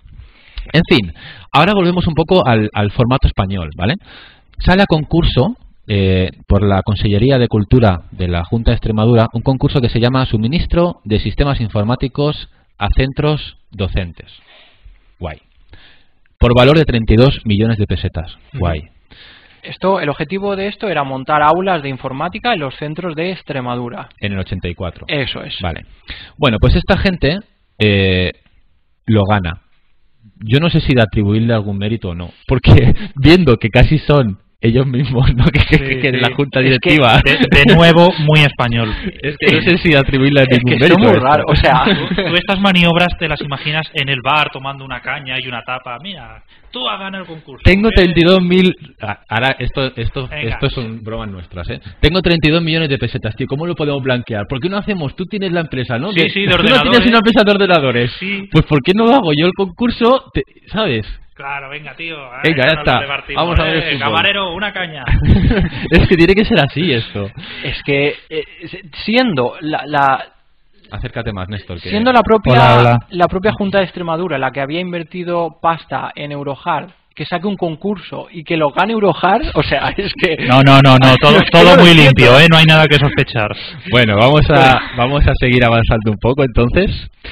En fin, ahora volvemos un poco al, al formato español, ¿vale? Sale a concurso eh, por la Consellería de Cultura de la Junta de Extremadura un concurso que se llama Suministro de Sistemas Informáticos a Centros Docentes. Guay. Por valor de treinta y dos millones de pesetas. Guay. Esto, el objetivo de esto era montar aulas de informática en los centros de Extremadura. En el ochenta y cuatro. Eso es. Vale. Bueno, pues esta gente eh, lo gana. Yo no sé si de atribuirle algún mérito o no, porque viendo que casi son ellos mismos, ¿no? que, que, Sí, que en sí. la junta Es que directiva. De, de nuevo, muy español. Es que no sé si atribuirle Es ningún que mérito. son muy a esto. raros, o sea, Tú, tú estas maniobras te las imaginas en el bar tomando una caña y una tapa. Mira, tú has ganado el concurso. Tengo ¿eh? treinta y dos mil... Ahora, esto, esto, Venga. esto son bromas nuestras, ¿eh? Tengo treinta y dos millones de pesetas, tío. ¿Cómo lo podemos blanquear? ¿Por qué no hacemos? Tú tienes la empresa, ¿no? Sí, Que- sí, de Tú no ordenadores. tienes una empresa de ordenadores. Sí. Pues ¿por qué no hago yo el concurso? Te- ¿Sabes? Claro, venga, tío. Ay, Venga, ya nos está. lo repartimos, Vamos a ver el eh. fútbol. Camarero, una caña. Es que tiene que ser así esto. es que eh, siendo la, la Acércate más, Néstor. Que... siendo la propia Hola, hola. la propia Junta de Extremadura la que había invertido pasta en Eurohard, que saque un concurso y que lo gane Eurohard, o sea, es que No, no, no, no. Todo, Es que todo no lo muy entiendo. limpio, ¿eh? No hay nada que sospechar. Bueno, vamos a, vamos a seguir avanzando un poco, entonces.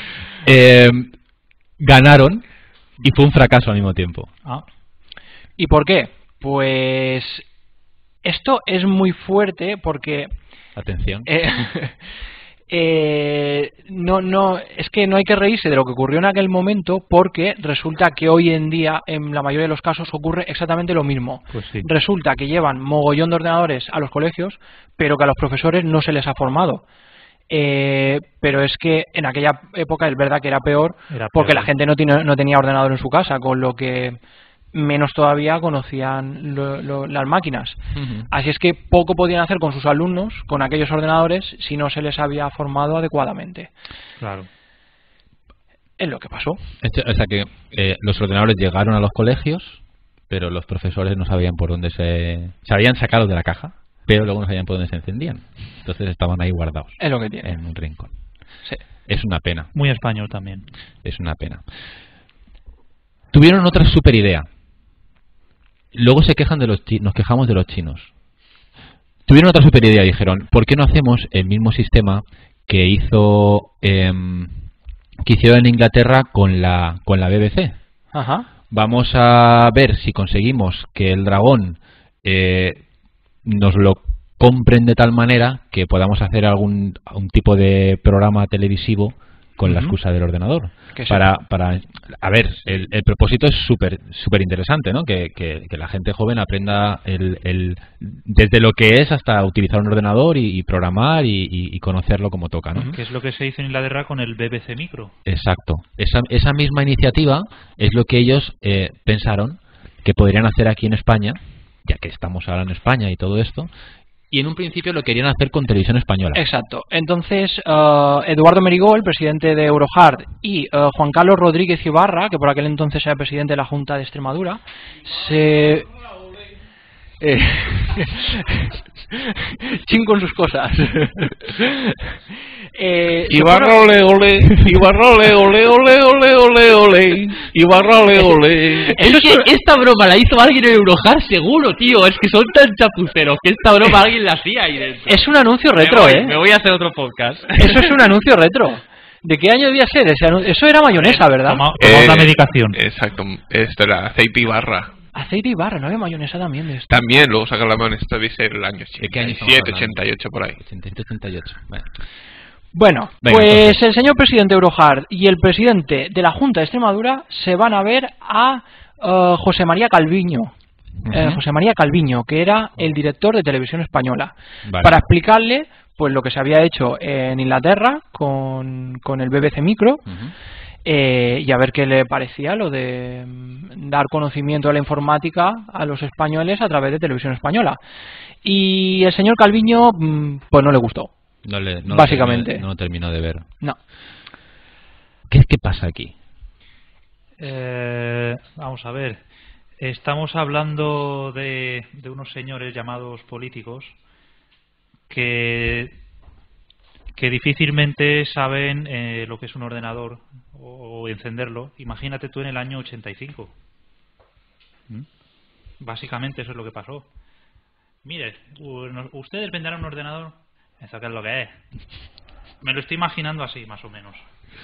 Eh, ganaron y fue un fracaso al mismo tiempo. Ah. ¿Y por qué? Pues esto es muy fuerte porque Atención. eh, eh, no, no, es que no hay que reírse de lo que ocurrió en aquel momento, porque resulta que hoy en día en la mayoría de los casos ocurre exactamente lo mismo. Pues sí. Resulta que llevan mogollón de ordenadores a los colegios, pero que a los profesores no se les ha formado. Eh, pero es que en aquella época es verdad que era peor, Era porque peor. la gente no, tiene, no tenía ordenador en su casa, con lo que menos todavía conocían lo- lo- las máquinas. Ujú. Así es que poco podían hacer con sus alumnos, con aquellos ordenadores, si no se les había formado adecuadamente. Claro. Es lo que pasó. Esto- O sea que eh, los ordenadores llegaron a los colegios, pero los profesores no sabían por dónde se... Se habían sacado de la caja, pero luego no sabían por dónde se encendían. Entonces estaban ahí guardados Es lo que tiene. en un rincón. Sí. Es una pena, Muy español también. es una pena. Tuvieron otra super idea. Luego se quejan de los chi- nos quejamos de los chinos. Tuvieron otra super idea, dijeron, ¿por qué no hacemos el mismo sistema que hizo em, que hicieron en Inglaterra con la con la B B C? Ajá. Vamos a ver si conseguimos que el dragón eh, nos lo compren de tal manera que podamos hacer algún un tipo de programa televisivo con la Ujú. excusa del ordenador. Que sí. Para, para, a ver, el, el propósito es súper súper interesante, ¿no? Que, que, que la gente joven aprenda el, el, desde lo que es hasta utilizar un ordenador y, y programar y, y- y conocerlo como toca, ¿no? Que es lo que se hizo en Inglaterra con el B B C Micro. Exacto. Esa, esa misma iniciativa es lo que ellos eh, pensaron que podrían hacer aquí en España, ya que estamos ahora en España y todo esto, y en un principio lo querían hacer con televisión española. Exacto. Entonces, eh, Eduardo Merigó, el presidente de Eurohard, y eh, Juan Carlos Rodríguez Ibarra, que por aquel entonces era presidente de la Junta de Extremadura, se... Eh, Chin con sus cosas. eh, se Ibarra fueron- ole ole, Ibarra ole ole ole ole ole ole, Ibarra ole ole. Es que esta broma la hizo alguien en Eurohard seguro, tío. Es que son tan chapuceros que esta broma alguien la hacía ahí dentro. Es un anuncio Me retro, voy, ¿eh? me voy a hacer otro podcast. Eso es un anuncio retro. ¿De qué año debía ser ese anuncio? Eso era mayonesa, ¿verdad? Toma- tomamos la medicación. Exacto, esto era aceite y barra. Aceite y barra, no había mayonesa también de esto. También luego sacar la mano, esto debe ser el año ¿De qué año estamos ochenta y siete, hablando? ochenta y ocho por ahí. ochenta y siete, ochenta y ocho. Bueno. Bueno, Venga, pues entonces. el señor presidente Eurohard y el presidente de la Junta de Extremadura se van a ver a eh, José María Calviño. uh-huh. eh, José María Calviño, que era el director de Televisión Española, vale. para explicarle pues lo que se había hecho en Inglaterra con, con el B B C Micro. Uh-huh. Eh, y a ver qué le parecía lo de dar conocimiento de la informática a los españoles a través de Televisión Española. Y el señor Calviño, pues no le gustó. No le, no básicamente. No lo terminó de ver. No. ¿Qué, qué pasa aquí? Eh, vamos a ver. Estamos hablando de, de unos señores llamados políticos que... que difícilmente saben eh, lo que es un ordenador o, o encenderlo. Imagínate tú en el año ochenta y cinco. ¿Mm? Básicamente eso es lo que pasó. Mire, ustedes venderán un ordenador. ¿Eso qué es lo que es? Me lo estoy imaginando así, más o menos.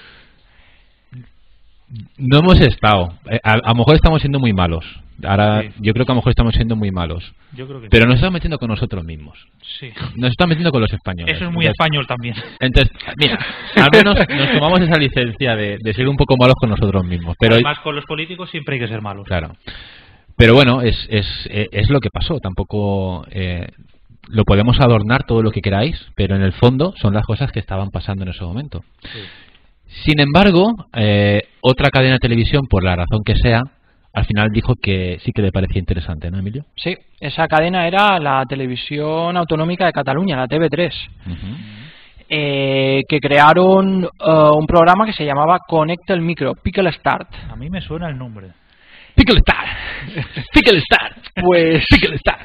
No hemos estado. A, a lo mejor estamos siendo muy malos. Ahora, sí. Yo creo que a lo mejor estamos siendo muy malos. Yo creo que Pero sí. Nos estamos metiendo con nosotros mismos. Sí. Nos estamos metiendo con los españoles. Eso es muy entonces, español también. Entonces, mira, al menos nos tomamos esa licencia de, de ser un poco malos con nosotros mismos. Pero además, con los políticos siempre hay que ser malos. Claro. Pero bueno, es, es, es lo que pasó. Tampoco eh, lo podemos adornar todo lo que queráis, pero en el fondo son las cosas que estaban pasando en ese momento. Sí. Sin embargo, eh, otra cadena de televisión, por la razón que sea, al final dijo que sí que le parecía interesante, ¿no, Emilio? Sí, esa cadena era la Televisión Autonómica de Cataluña, la T V tres, uh-huh. eh, que crearon uh, un programa que se llamaba Conecta el Micro, Pickle Start. A mí me suena el nombre. Pickle Start, Pickle Start, pues Pickle Start.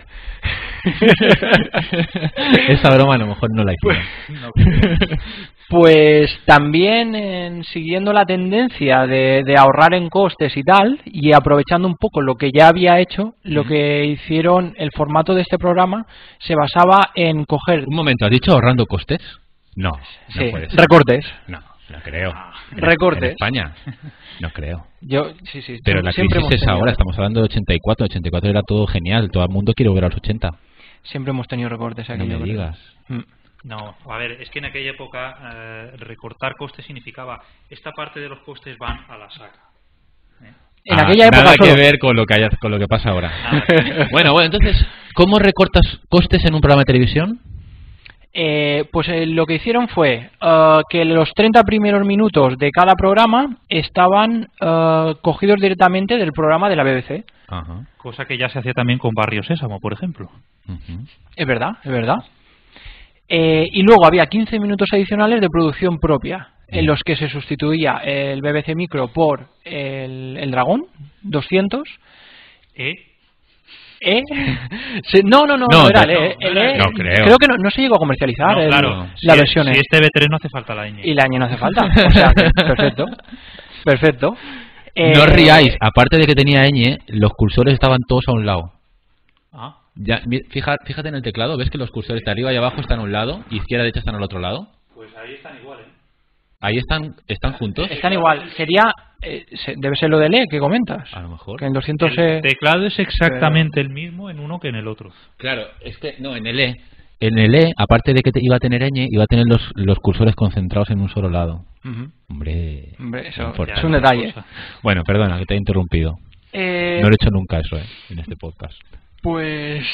Esa broma a lo mejor no la hicieron. Pues, no, pues también en, siguiendo la tendencia de, de ahorrar en costes y tal, y aprovechando un poco lo que ya había hecho, lo mm. que hicieron, el formato de este programa se basaba en coger... Un momento, ¿has dicho ahorrando costes? No, no sí, puede ser. Recortes. No, no creo. En, recortes. En España, no creo. Yo, sí, sí. Pero la crisis es ahora, estamos hablando de ochenta y cuatro, ochenta y cuatro era todo genial, todo el mundo quiere volver a los ochenta. Siempre hemos tenido recortes aquí. No me digas. Mm. No, a ver, es que en aquella época eh, recortar costes significaba esta parte de los costes van a la saca. ¿Eh? En ah, aquella época nada solo. que ver con lo que haya, con lo que pasa ahora. bueno, bueno, entonces, ¿cómo recortas costes en un programa de televisión? Eh, pues eh, lo que hicieron fue uh, que los treinta primeros minutos de cada programa estaban uh, cogidos directamente del programa de la B B C. Ajá. Cosa que ya se hacía también con Barrio Sésamo, por ejemplo. Uh-huh. Es verdad, es verdad. Eh, y luego había quince minutos adicionales de producción propia, en los que se sustituía el B B C Micro por el, el Dragón doscientos. ¿Eh? ¿Eh? No, no, no, no, no era no, el E. El E no creo. Creo que no, no se llegó a comercializar no, el, claro. la si versión es, E. Si es T V tres no hace falta la ñ. Y la ñ no hace falta. O sea, perfecto. Perfecto. Eh, no os riáis, aparte de que tenía ñ, los cursores estaban todos a un lado. Ah. Ya, fija, fíjate en el teclado, ¿ves que los cursores de arriba y abajo están a un lado, izquierda y derecha están al otro lado? Pues ahí están igual, ¿eh? Ahí están, están juntos. Están igual. Sería, eh, debe ser lo del E que comentas. A lo mejor. Que en doscientos el E... teclado es exactamente Pero... el mismo en uno que en el otro. Claro, es que no, en el E, en el E, aparte de que te, iba a tener ñ, iba a tener los, los cursores concentrados en un solo lado. Uh-huh. Hombre, Hombre, eso es un detalle. Cosa. Bueno, perdona, que te he interrumpido. Eh... No lo he hecho nunca eso, eh, en este podcast. Pues...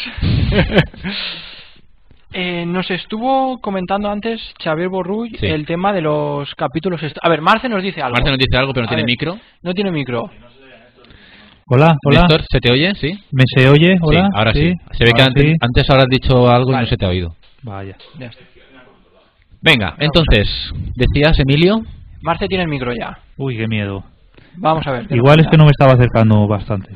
eh, nos estuvo comentando antes Xavier Borrull sí. el tema de los capítulos... A ver, Marce nos dice algo. Marce nos dice algo, pero no a tiene ver, micro. No tiene micro. Hola, hola. Néstor, ¿se te oye? ¿Sí? ¿Me se oye? Hola. Sí, ahora sí. sí. Se ve ahora que antes, sí. antes habrás dicho algo vale. y no se te ha oído. Vaya. Ya está. Venga, entonces, decías, Emilio... Marce tiene el micro ya. Uy, qué miedo. Vamos a ver. Igual es que no me estaba acercando bastante.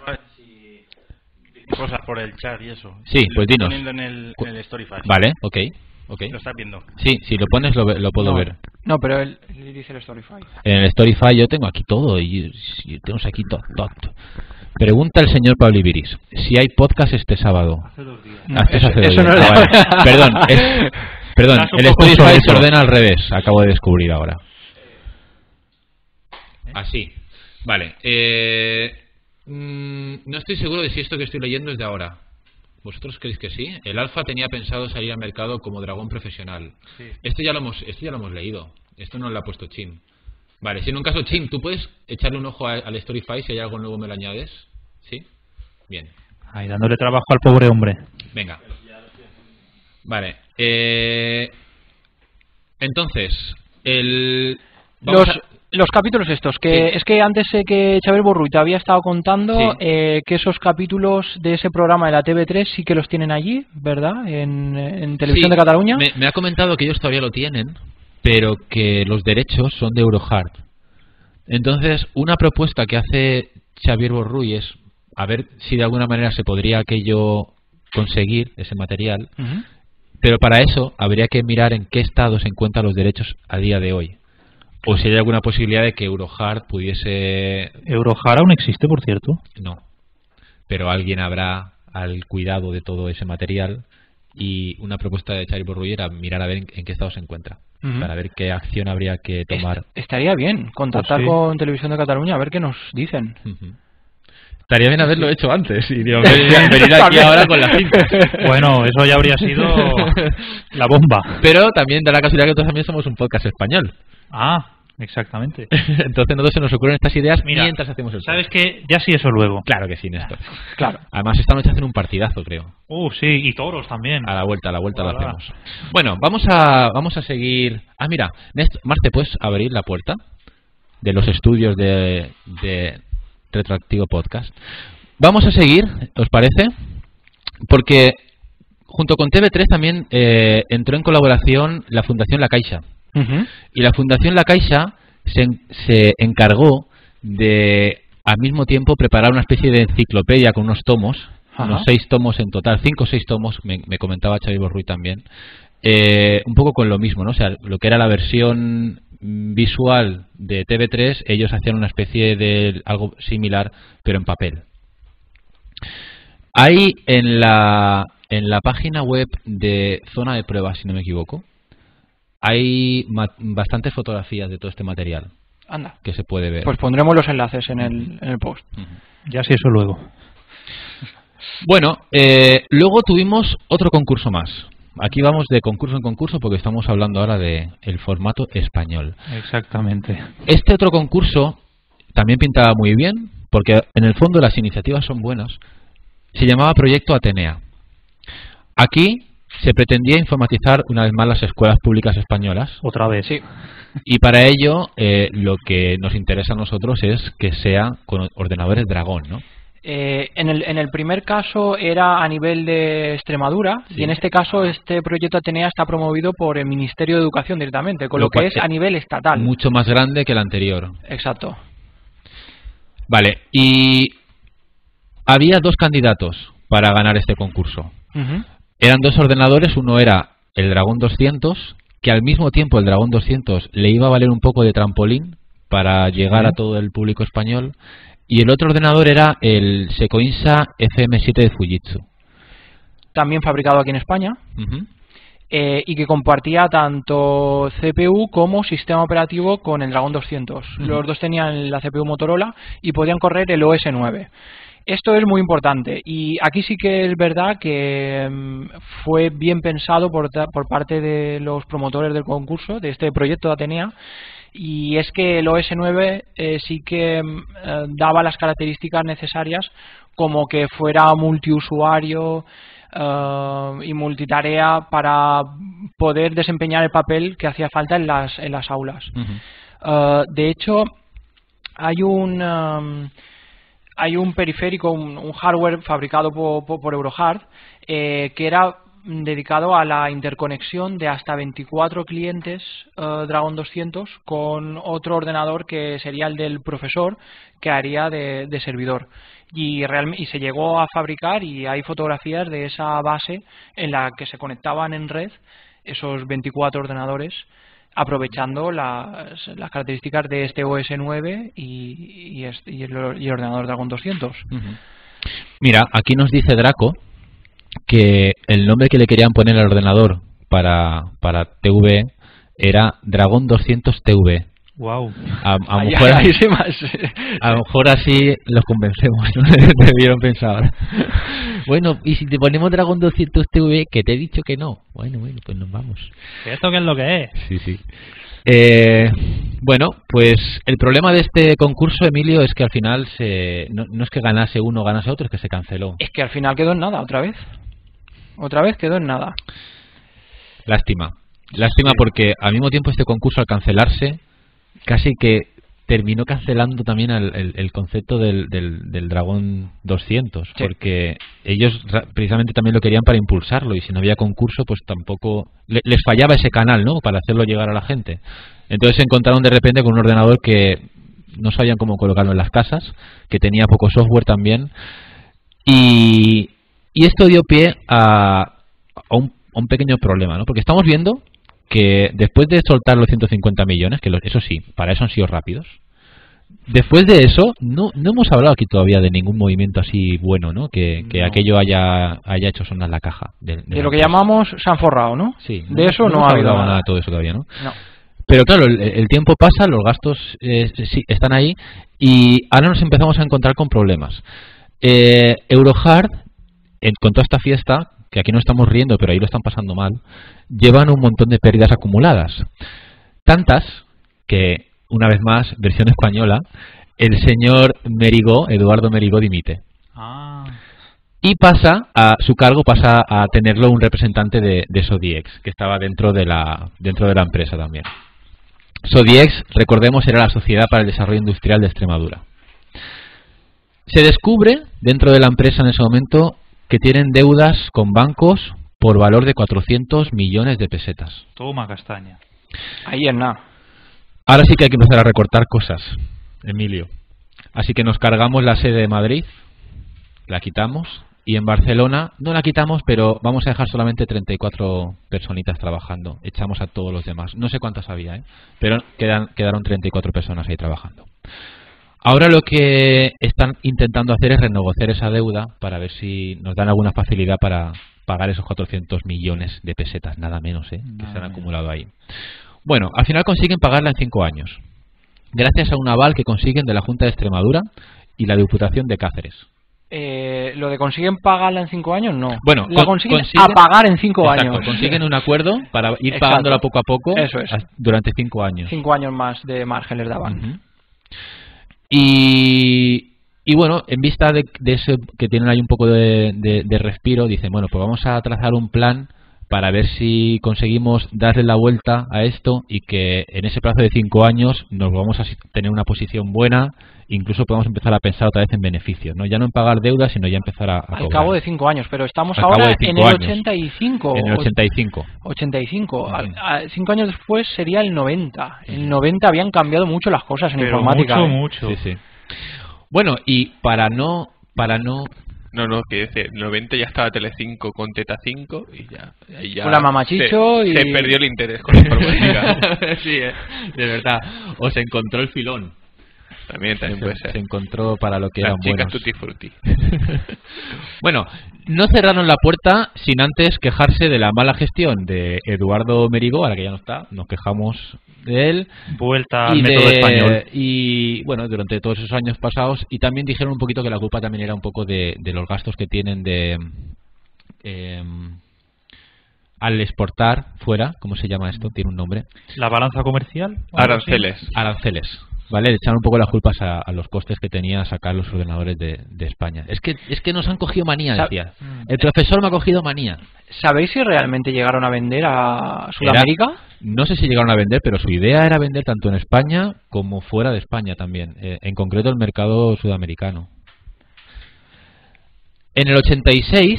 Cosas por el chat y eso. Sí, pues dinos. Poniendo en el, en el Storyfy. Vale, ok. okay. ¿Lo estás viendo? Sí, si lo pones lo, lo puedo no, ver. No, pero él, él dice el Storyfy. En el Storyfy yo tengo aquí todo y, y tenemos aquí todo, todo. Pregunta el señor Pablo Ibiris si hay podcast este sábado. Hace dos días. No, Hace eso, hace eso dos no días. es... Ah, vale. Perdón, es, perdón el Spotify se ordena al revés. Acabo de descubrir ahora. Así. Vale. Eh, mmm, no estoy seguro de si esto que estoy leyendo es de ahora. ¿Vosotros creéis que sí? El Alfa tenía pensado salir al mercado como dragón profesional. Sí. Esto ya lo hemos, esto ya lo hemos leído. Esto no lo ha puesto Chin. Vale, si en un caso Chin, ¿tú puedes echarle un ojo a, al Storyfy si hay algo nuevo me lo añades? ¿Sí? Bien. Ahí dándole trabajo al pobre hombre. Venga. Vale. Eh, entonces, el... vamos Los, a- los capítulos estos, que Sí. es que antes sé que Xavier Borruy te había estado contando Sí. eh, que esos capítulos de ese programa de la T V tres sí que los tienen allí, ¿verdad? En, en Televisión Sí, de Cataluña. Me, me ha comentado que ellos todavía lo tienen, pero que los derechos son de Eurohard. Entonces, una propuesta que hace Xavier Borruy es a ver si de alguna manera se podría aquello conseguir, ese material, Ujú. pero para eso habría que mirar en qué estado se encuentran los derechos a día de hoy. O si hay alguna posibilidad de que Eurohard pudiese... Eurohard aún existe, por cierto. No. Pero alguien habrá al cuidado de todo ese material y una propuesta de Xavier Borruy era mirar a ver en, en qué estado se encuentra. Ujú. Para ver qué acción habría que tomar. Est- estaría bien contactar Pues sí. con Televisión de Cataluña a ver qué nos dicen. Ujú. Estaría bien haberlo hecho antes y digo, venir, venir aquí ahora con la cinta. Bueno, eso ya habría sido la bomba. Pero también da la casualidad que nosotros también somos un podcast español. Ah, exactamente. Entonces a nosotros se nos ocurren estas ideas Mira, mientras hacemos el ¿sabes podcast. qué? Ya sí, eso luego. Claro que sí, Néstor. Claro. Además esta noche hacen un partidazo, creo. Uh, sí, y toros también. A la vuelta, a la vuelta lo Hola. hacemos. Bueno, vamos a vamos a seguir. Ah, mira, Néstor, Marte, ¿puedes abrir la puerta de los estudios de, de Retroactivo Podcast? Vamos a seguir, ¿os parece? Porque junto con T V tres también eh, entró en colaboración la Fundación La Caixa. Ujú. Y la Fundación La Caixa se, en- se encargó de, al mismo tiempo, preparar una especie de enciclopedia con unos tomos, Ajá. unos seis tomos en total, cinco o seis tomos, me, me comentaba Xavier Borruy también, eh, un poco con lo mismo, ¿no? O sea, lo que era la versión mm, visual de T V tres, ellos hacían una especie de algo similar, pero en papel. Hay en la, en la página web de Zona de Pruebas, si no me equivoco, hay ma- bastantes fotografías de todo este material Anda. que se puede ver. Pues pondremos los enlaces en el, en el post. Ujú. Ya sí, eso luego. Bueno, eh, luego tuvimos otro concurso más. Aquí vamos de concurso en concurso porque estamos hablando ahora de el formato español. Exactamente. Este otro concurso también pintaba muy bien porque en el fondo las iniciativas son buenas. Se llamaba Proyecto Atenea. Aquí se pretendía informatizar una vez más las escuelas públicas españolas. Otra vez. Sí. Y para ello, eh, lo que nos interesa a nosotros es que sea con ordenadores Dragón, ¿no? Eh, en, el, en el primer caso era a nivel de Extremadura Sí. y en este caso este proyecto Atenea está promovido por el Ministerio de Educación directamente, con lo, Lo que cual es es a nivel estatal. Mucho más grande que el anterior. Exacto. Vale, y había dos candidatos para ganar este concurso. Ujú. Eran dos ordenadores, uno era el Dragón doscientos, que al mismo tiempo el Dragón doscientos le iba a valer un poco de trampolín para llegar a todo el público español, y el otro ordenador era el Secoinsa F M siete de Fujitsu. También fabricado aquí en España. Ujú. eh, y que compartía tanto C P U como sistema operativo con el Dragon doscientos. Ujú. Los dos tenían la C P U Motorola y podían correr el O S nueve. Esto es muy importante y aquí sí que es verdad que mm, fue bien pensado por, ta- por parte de los promotores del concurso, de este proyecto de Atenea, y es que el O S nueve eh, sí que mm, eh, daba las características necesarias como que fuera multiusuario eh, y multitarea para poder desempeñar el papel que hacía falta en las, en las aulas. Ujú. Eh, de hecho, hay un um, hay un periférico, un, un hardware fabricado por, por, por Eurohard eh, que era dedicado a la interconexión de hasta veinticuatro clientes eh, Dragon doscientos con otro ordenador que sería el del profesor, que haría de, de servidor. Y, realme- y se llegó a fabricar y hay fotografías de esa base en la que se conectaban en red esos veinticuatro ordenadores, aprovechando las, las características de este O S nueve y, y, este- y el, y el ordenador Dragon doscientos. Ujú. Mira, aquí nos dice Draco que el nombre que le querían poner al ordenador para, para T V era Dragón doscientos T V. Wow. A, a lo Ahí- mejor, ahí sí más. a lo mejor así los convencemos, ¿no? Debieron pensar. Bueno, y si te ponemos Dragón doscientos T V, que te he dicho que no. Bueno, bueno, pues nos vamos. ¿Esto qué es lo que es? Sí, sí. Eh, bueno, pues el problema de este concurso, Emilio, es que al final se, no, no es que ganase uno o ganase otro, es que se canceló. Es que al final quedó en nada, otra vez. Otra vez quedó en nada. Lástima. Lástima sí. Porque al mismo tiempo este concurso, al cancelarse, casi que terminó cancelando también el, el, el concepto del, del, del Dragón doscientos, sí. Porque ellos precisamente también lo querían para impulsarlo, y si no había concurso, pues tampoco le, les fallaba ese canal, ¿no?, para hacerlo llegar a la gente. Entonces se encontraron de repente con un ordenador que no sabían cómo colocarlo en las casas, que tenía poco software también, y, y esto dio pie a, a, un, a un pequeño problema, ¿no? Porque estamos viendo que después de soltar los ciento cincuenta millones, que los, eso sí, para eso han sido rápidos, después de eso no, no hemos hablado aquí todavía de ningún movimiento así bueno, ¿no? Que, que no. aquello haya, haya hecho sonar la caja. De, de, de lo que llamamos se han forrado, ¿no? Sí. De no, eso no, no ha habido hablado nada. nada de todo eso todavía, ¿no? No. Pero claro, el, el tiempo pasa, los gastos eh, sí, están ahí, y ahora nos empezamos a encontrar con problemas. Eh, Eurohard, en, con toda esta fiesta, que aquí no estamos riendo, pero ahí lo están pasando mal, llevan un montón de pérdidas acumuladas. Tantas que, una vez más, versión española, el señor Merigó, Eduardo Merigó, dimite. Ah. Y pasa, a su cargo pasa a tenerlo un representante de, de Sodiex, que estaba dentro de la, dentro de la empresa también. Sodiex, recordemos, era la Sociedad para el Desarrollo Industrial de Extremadura. Se descubre, dentro de la empresa en ese momento, que tienen deudas con bancos por valor de cuatrocientos millones de pesetas. Toma castaña. Ahí es nada. Ahora sí que hay que empezar a recortar cosas, Emilio. Así que nos cargamos la sede de Madrid, la quitamos, y en Barcelona no la quitamos, pero vamos a dejar solamente treinta y cuatro personitas trabajando. Echamos a todos los demás. No sé cuántas había, ¿eh? Pero quedan, quedaron treinta y cuatro personas ahí trabajando. Ahora lo que están intentando hacer es renegociar esa deuda para ver si nos dan alguna facilidad para pagar esos cuatrocientos millones de pesetas, nada menos, ¿eh? que se han acumulado ahí. Bueno, al final consiguen pagarla en cinco años, gracias a un aval que consiguen de la Junta de Extremadura y la Diputación de Cáceres. Eh, lo de consiguen pagarla en cinco años, no. Bueno, la con, consiguen, consiguen a pagar en cinco exacto, años. Consiguen un acuerdo para ir Exacto. pagándola poco a poco. Eso es. Durante cinco años. Cinco años más de margen les daban. Uh-huh. Y, y bueno, en vista de, de eso, que tienen ahí un poco de, de, de respiro, dicen, bueno, pues vamos a trazar un plan para ver si conseguimos darle la vuelta a esto, y que en ese plazo de cinco años nos vamos a tener una posición buena, incluso podemos empezar a pensar otra vez en beneficios, ¿no? Ya no en pagar deudas, sino ya empezar a, a Al cobrar. cabo de cinco años, pero estamos Al ahora de en el años. ochenta y cinco. En el ochenta y cinco. ochenta y cinco. Uh-huh. a, a, cinco años después sería el noventa. El noventa habían cambiado mucho las cosas en pero informática. Mucho, ¿eh? mucho. Sí, sí. Bueno, y para no... Para no No, no, que dice, en noventa ya estaba Telecinco con Teta cinco y ya... ahí ya Con la Mamachicho se, y... se perdió el interés con la informática. sí, eh, de verdad. O se encontró el filón. También, también se, puede ser. Se encontró para lo que Las eran chicas buenos. tutti frutti. Bueno, no cerraron la puerta sin antes quejarse de la mala gestión de Eduardo Merigó, ahora que ya no está, nos quejamos de él. Vuelta al y método de, español. Y bueno, durante todos esos años pasados, y también dijeron un poquito que la culpa también era un poco de, de los gastos que tienen de... Eh, al exportar fuera, ¿cómo se llama esto? Tiene un nombre. ¿La balanza comercial? Aranceles. Aranceles. ¿Vale? Le echaron un poco las culpas a, a los costes que tenía sacar los ordenadores de, de España. Es que es que nos han cogido manía, decía. El profesor me ha cogido manía. ¿Sabéis si realmente llegaron a vender a Sudamérica? Era, no sé si llegaron a vender, pero su idea era vender tanto en España como fuera de España también. Eh, en concreto el mercado sudamericano. En el ochenta y seis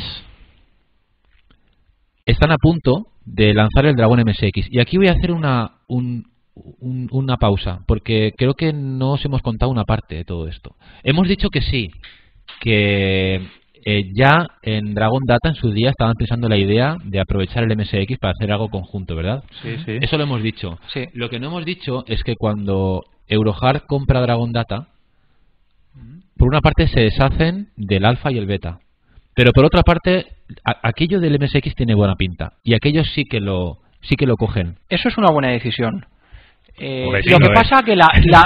están a punto de lanzar el Dragón M S X. Y aquí voy a hacer una... Un, Un, una pausa, porque creo que no os hemos contado una parte de todo esto. Hemos dicho que sí, que eh, ya en Dragon Data en su día estaban pensando la idea de aprovechar el M S X para hacer algo conjunto, ¿verdad? Sí, sí. Eso lo hemos dicho. Sí. Lo que no hemos dicho es que cuando Eurohard compra Dragon Data, por una parte se deshacen del alfa y el beta, pero por otra parte a, aquello del M S X tiene buena pinta, y aquellos sí que lo sí que lo cogen. Eso es una buena decisión. Eh, sí, lo que lo pasa es. que la, la...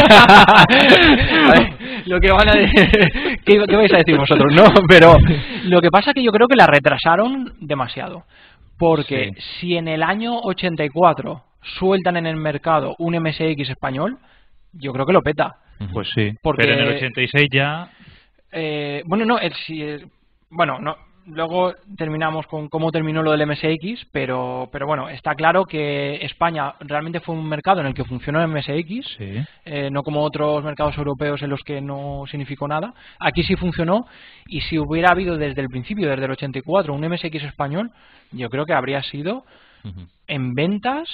A ver, lo que van a ¿Qué, ¿qué vais a decir vosotros? No, pero lo que pasa que yo creo que la retrasaron demasiado, porque sí. si en el año ochenta y cuatro sueltan en el mercado un M S X español, yo creo que lo peta. Pues sí, Porque, pero en el ochenta y seis ya... Eh, bueno, no, el, si, el, bueno, no, luego terminamos con cómo terminó lo del M S X, pero, pero bueno, está claro que España realmente fue un mercado en el que funcionó el M S X, Sí. eh, no como otros mercados europeos en los que no significó nada. Aquí sí funcionó, y si hubiera habido desde el principio, desde el ochenta y cuatro, un M S X español, yo creo que habría sido Ujú. en ventas,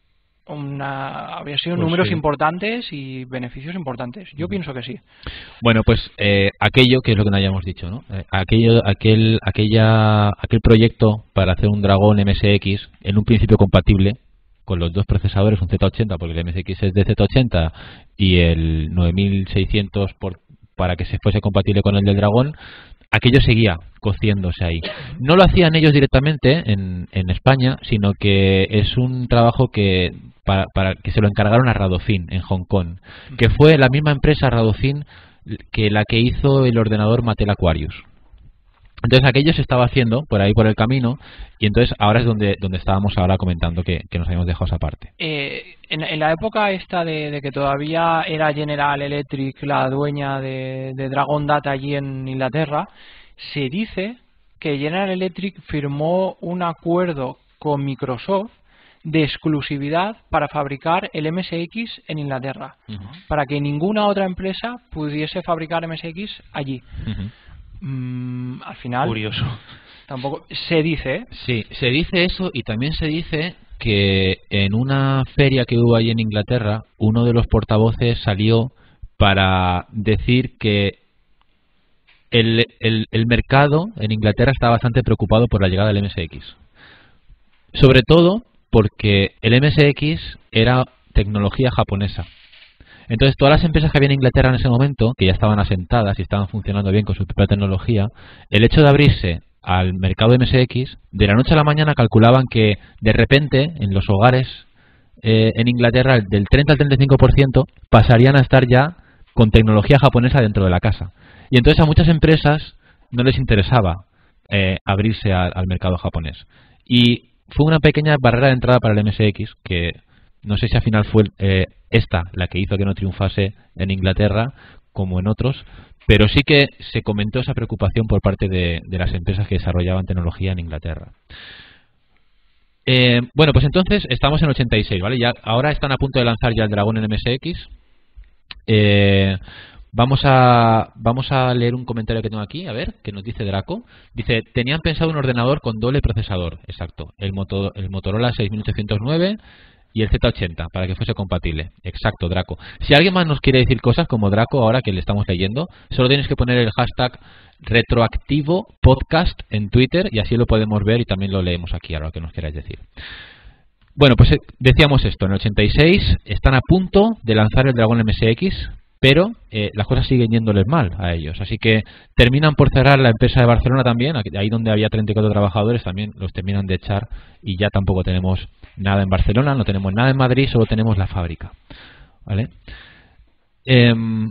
una, habría sido Pues números sí. importantes y beneficios importantes. Yo pienso que sí. Bueno, pues eh, aquello que es lo que no hayamos dicho, ¿no? Eh, aquello, aquel, aquella, aquel proyecto para hacer un Dragón M S X en un principio compatible con los dos procesadores, un Z ochenta, porque el M S X es de Z ochenta, y el nueve mil seiscientos por, para que se fuese compatible con el del Dragón, aquello seguía cociéndose ahí. No lo hacían ellos directamente en, en España, sino que es un trabajo que para, para que se lo encargaron a Radofin en Hong Kong, que fue la misma empresa Radofin que la que hizo el ordenador Mattel Aquarius. Entonces aquello se estaba haciendo por ahí por el camino, y entonces ahora es donde donde estábamos ahora comentando que, que nos habíamos dejado esa parte. Eh, en, en la época esta de, de que todavía era General Electric la dueña de, de Dragon Data allí en Inglaterra, se dice que General Electric firmó un acuerdo con Microsoft de exclusividad para fabricar el M S X en Inglaterra, Ujú. para que ninguna otra empresa pudiese fabricar M S X allí. Ujú. Mm, al final, Curioso. tampoco se dice, ¿eh? Sí, se dice eso, y también se dice que en una feria que hubo allí en Inglaterra, uno de los portavoces salió para decir que el, el, el mercado en Inglaterra está bastante preocupado por la llegada del M S X. Sobre todo porque el M S X era tecnología japonesa. Entonces todas las empresas que había en Inglaterra en ese momento, que ya estaban asentadas y estaban funcionando bien con su propia tecnología, el hecho de abrirse al mercado de M S X, de la noche a la mañana calculaban que de repente en los hogares eh, en Inglaterra del treinta al treinta y cinco por ciento pasarían a estar ya con tecnología japonesa dentro de la casa. Y entonces a muchas empresas no les interesaba eh, abrirse a, al mercado japonés. Y fue una pequeña barrera de entrada para el M S X que no sé si al final fue eh, esta la que hizo que no triunfase en Inglaterra como en otros, pero sí que se comentó esa preocupación por parte de, de las empresas que desarrollaban tecnología en Inglaterra. Eh, bueno, pues entonces estamos en ochenta y seis, ¿vale? Ya, ahora están a punto de lanzar ya el Dragón en M S X. Eh, vamos a vamos a leer un comentario que tengo aquí, a ver, que nos dice Draco. Dice, tenían pensado un ordenador con doble procesador, exacto, el, moto, el Motorola seis mil ochocientos nueve y el Z ochenta, para que fuese compatible. Exacto, Draco. Si alguien más nos quiere decir cosas como Draco, ahora que le estamos leyendo, solo tienes que poner el hashtag retroactivo podcast en Twitter y así lo podemos ver y también lo leemos aquí, ahora lo que nos queráis decir. Bueno, pues eh, decíamos esto, en el ochenta y seis están a punto de lanzar el Dragón M S X, pero eh, las cosas siguen yéndoles mal a ellos. Así que terminan por cerrar la empresa de Barcelona también, ahí donde había treinta y cuatro trabajadores, también los terminan de echar y ya tampoco tenemos nada en Barcelona, no tenemos nada en Madrid, solo tenemos la fábrica. ¿Vale? Eh,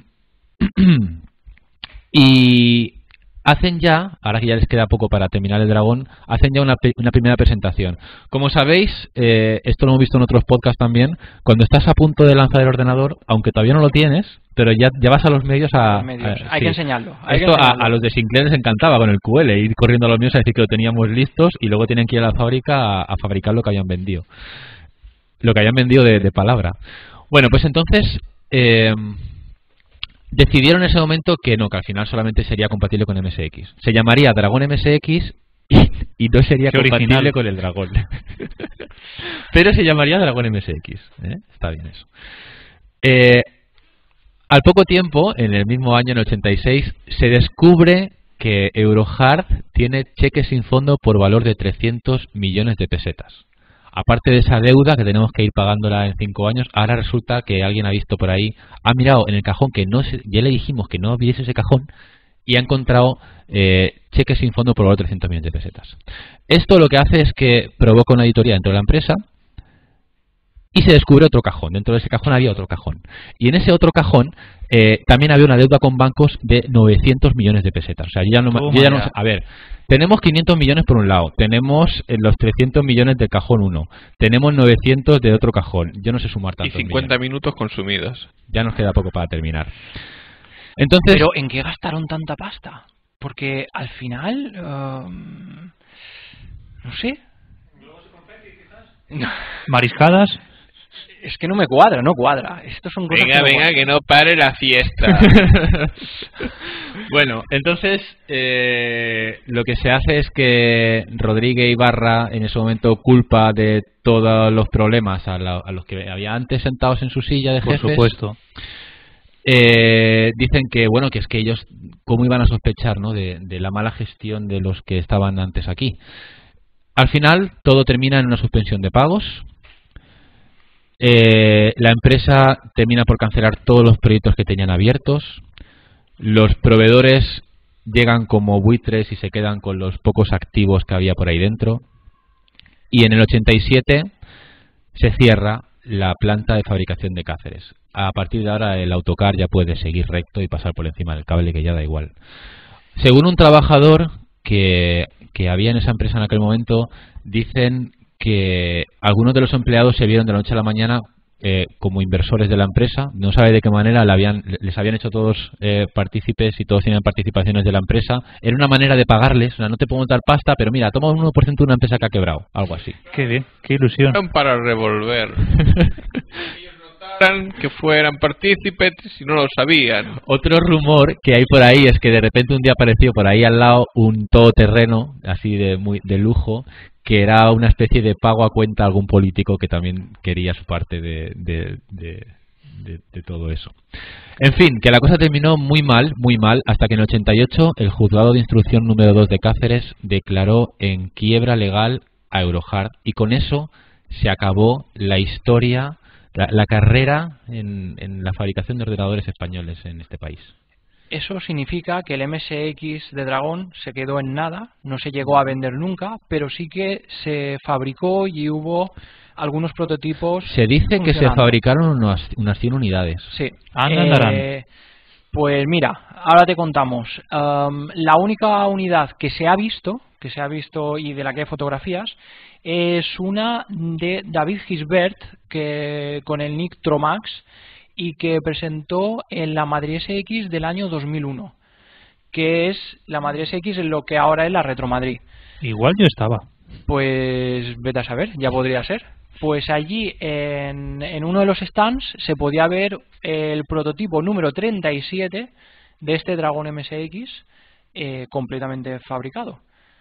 y hacen ya, ahora que ya les queda poco para terminar el Dragón, hacen ya una, una primera presentación. Como sabéis, eh, esto lo hemos visto en otros podcasts también, cuando estás a punto de lanzar el ordenador, aunque todavía no lo tienes, pero ya, ya vas a los medios a... Los medios. a- Hay sí. que enseñarlo. Hay que Esto a, enseñarlo. a los de Sinclair les encantaba con el Q L, ir corriendo a los míos a decir que lo teníamos listos y luego tienen que ir a la fábrica a, a fabricar lo que habían vendido. Lo que habían vendido de, de palabra. Bueno, pues entonces... Eh, decidieron en ese momento que no, que al final solamente sería compatible con M S X. Se llamaría Dragón M S X y, y no sería Qué compatible original. con el Dragón. Pero se llamaría Dragón M S X. ¿eh? Está bien eso. Eh, al poco tiempo, en el mismo año, en el ochenta y seis, se descubre que Eurohard tiene cheques sin fondo por valor de trescientos millones de pesetas. Aparte de esa deuda que tenemos que ir pagándola en cinco años, ahora resulta que alguien ha visto por ahí, ha mirado en el cajón, que no se, ya le dijimos que no abriese ese cajón, y ha encontrado eh, cheques sin fondo por valor de trescientos millones de pesetas. Esto lo que hace es que provoca una auditoría dentro de la empresa y se descubre otro cajón. Dentro de ese cajón había otro cajón. Y en ese otro cajón eh, también había una deuda con bancos de novecientos millones de pesetas. O sea, yo ya no, yo ya no, a ver, tenemos quinientos millones por un lado, tenemos eh, los trescientos millones del cajón uno, tenemos novecientos de otro cajón. Yo no sé sumar tantos Y cincuenta millones. minutos consumidos. Ya nos queda poco para terminar. Entonces, Pero ¿en qué gastaron tanta pasta? Porque al final, um, no sé. Mariscadas. Es que no me cuadra, no cuadra. Esto son cosas Venga, que no venga, cuadran. que no pare la fiesta. bueno, entonces eh, lo que se hace es que Rodríguez Ibarra en ese momento culpa de todos los problemas a, la, a los que había antes sentados en su silla de Por jefes. supuesto. Eh, dicen que bueno que es que ellos cómo iban a sospechar, ¿no? de, de la mala gestión de los que estaban antes aquí. Al final todo termina en una suspensión de pagos. Eh, la empresa termina por cancelar todos los proyectos que tenían abiertos. Los proveedores llegan como buitres y se quedan con los pocos activos que había por ahí dentro. Y en el ochenta y siete se cierra la planta de fabricación de Cáceres. A partir de ahora el autocar ya puede seguir recto y pasar por encima del cable, que ya da igual. Según un trabajador que, que había en esa empresa en aquel momento, dicen que algunos de los empleados se vieron de la noche a la mañana eh, como inversores de la empresa. No sabe de qué manera le habían, les habían hecho todos eh, partícipes y todos tenían participaciones de la empresa. Era una manera de pagarles. O sea, no te podemos dar pasta, pero mira, toma un uno por ciento de una empresa que ha quebrado. Algo así. Qué bien, qué ilusión. Para revolver. Que fueran partícipes si no lo sabían. Otro rumor que hay por ahí es que de repente un día apareció por ahí al lado un todoterreno así de muy de lujo, que era una especie de pago a cuenta a algún político que también quería su parte de, de, de, de, de todo eso. En fin, que la cosa terminó muy mal, muy mal, hasta que en el ochenta y ocho el juzgado de instrucción número dos de Cáceres declaró en quiebra legal a Eurohard, y con eso se acabó la historia, la, la carrera en, en la fabricación de ordenadores españoles en este país. Eso significa que el M S X de Dragón se quedó en nada, no se llegó a vender nunca, pero sí que se fabricó y hubo algunos prototipos. Se dice que se funcionando. fabricaron unas, unas cien unidades. Sí. Anda, Eh, andarán. pues mira, ahora te contamos. Um, la única unidad que se ha visto, que se ha visto y de la que hay fotografías, es una de David Gisbert, que con el nick Tromax, y que presentó en la Madrid S X del año dos mil uno, que es la Madrid S X en lo que ahora es la Retro Madrid. Igual yo estaba. Pues vete a saber, ya podría ser. Pues allí en, en uno de los stands se podía ver el prototipo número treinta y siete de este Dragon M S X eh, completamente fabricado.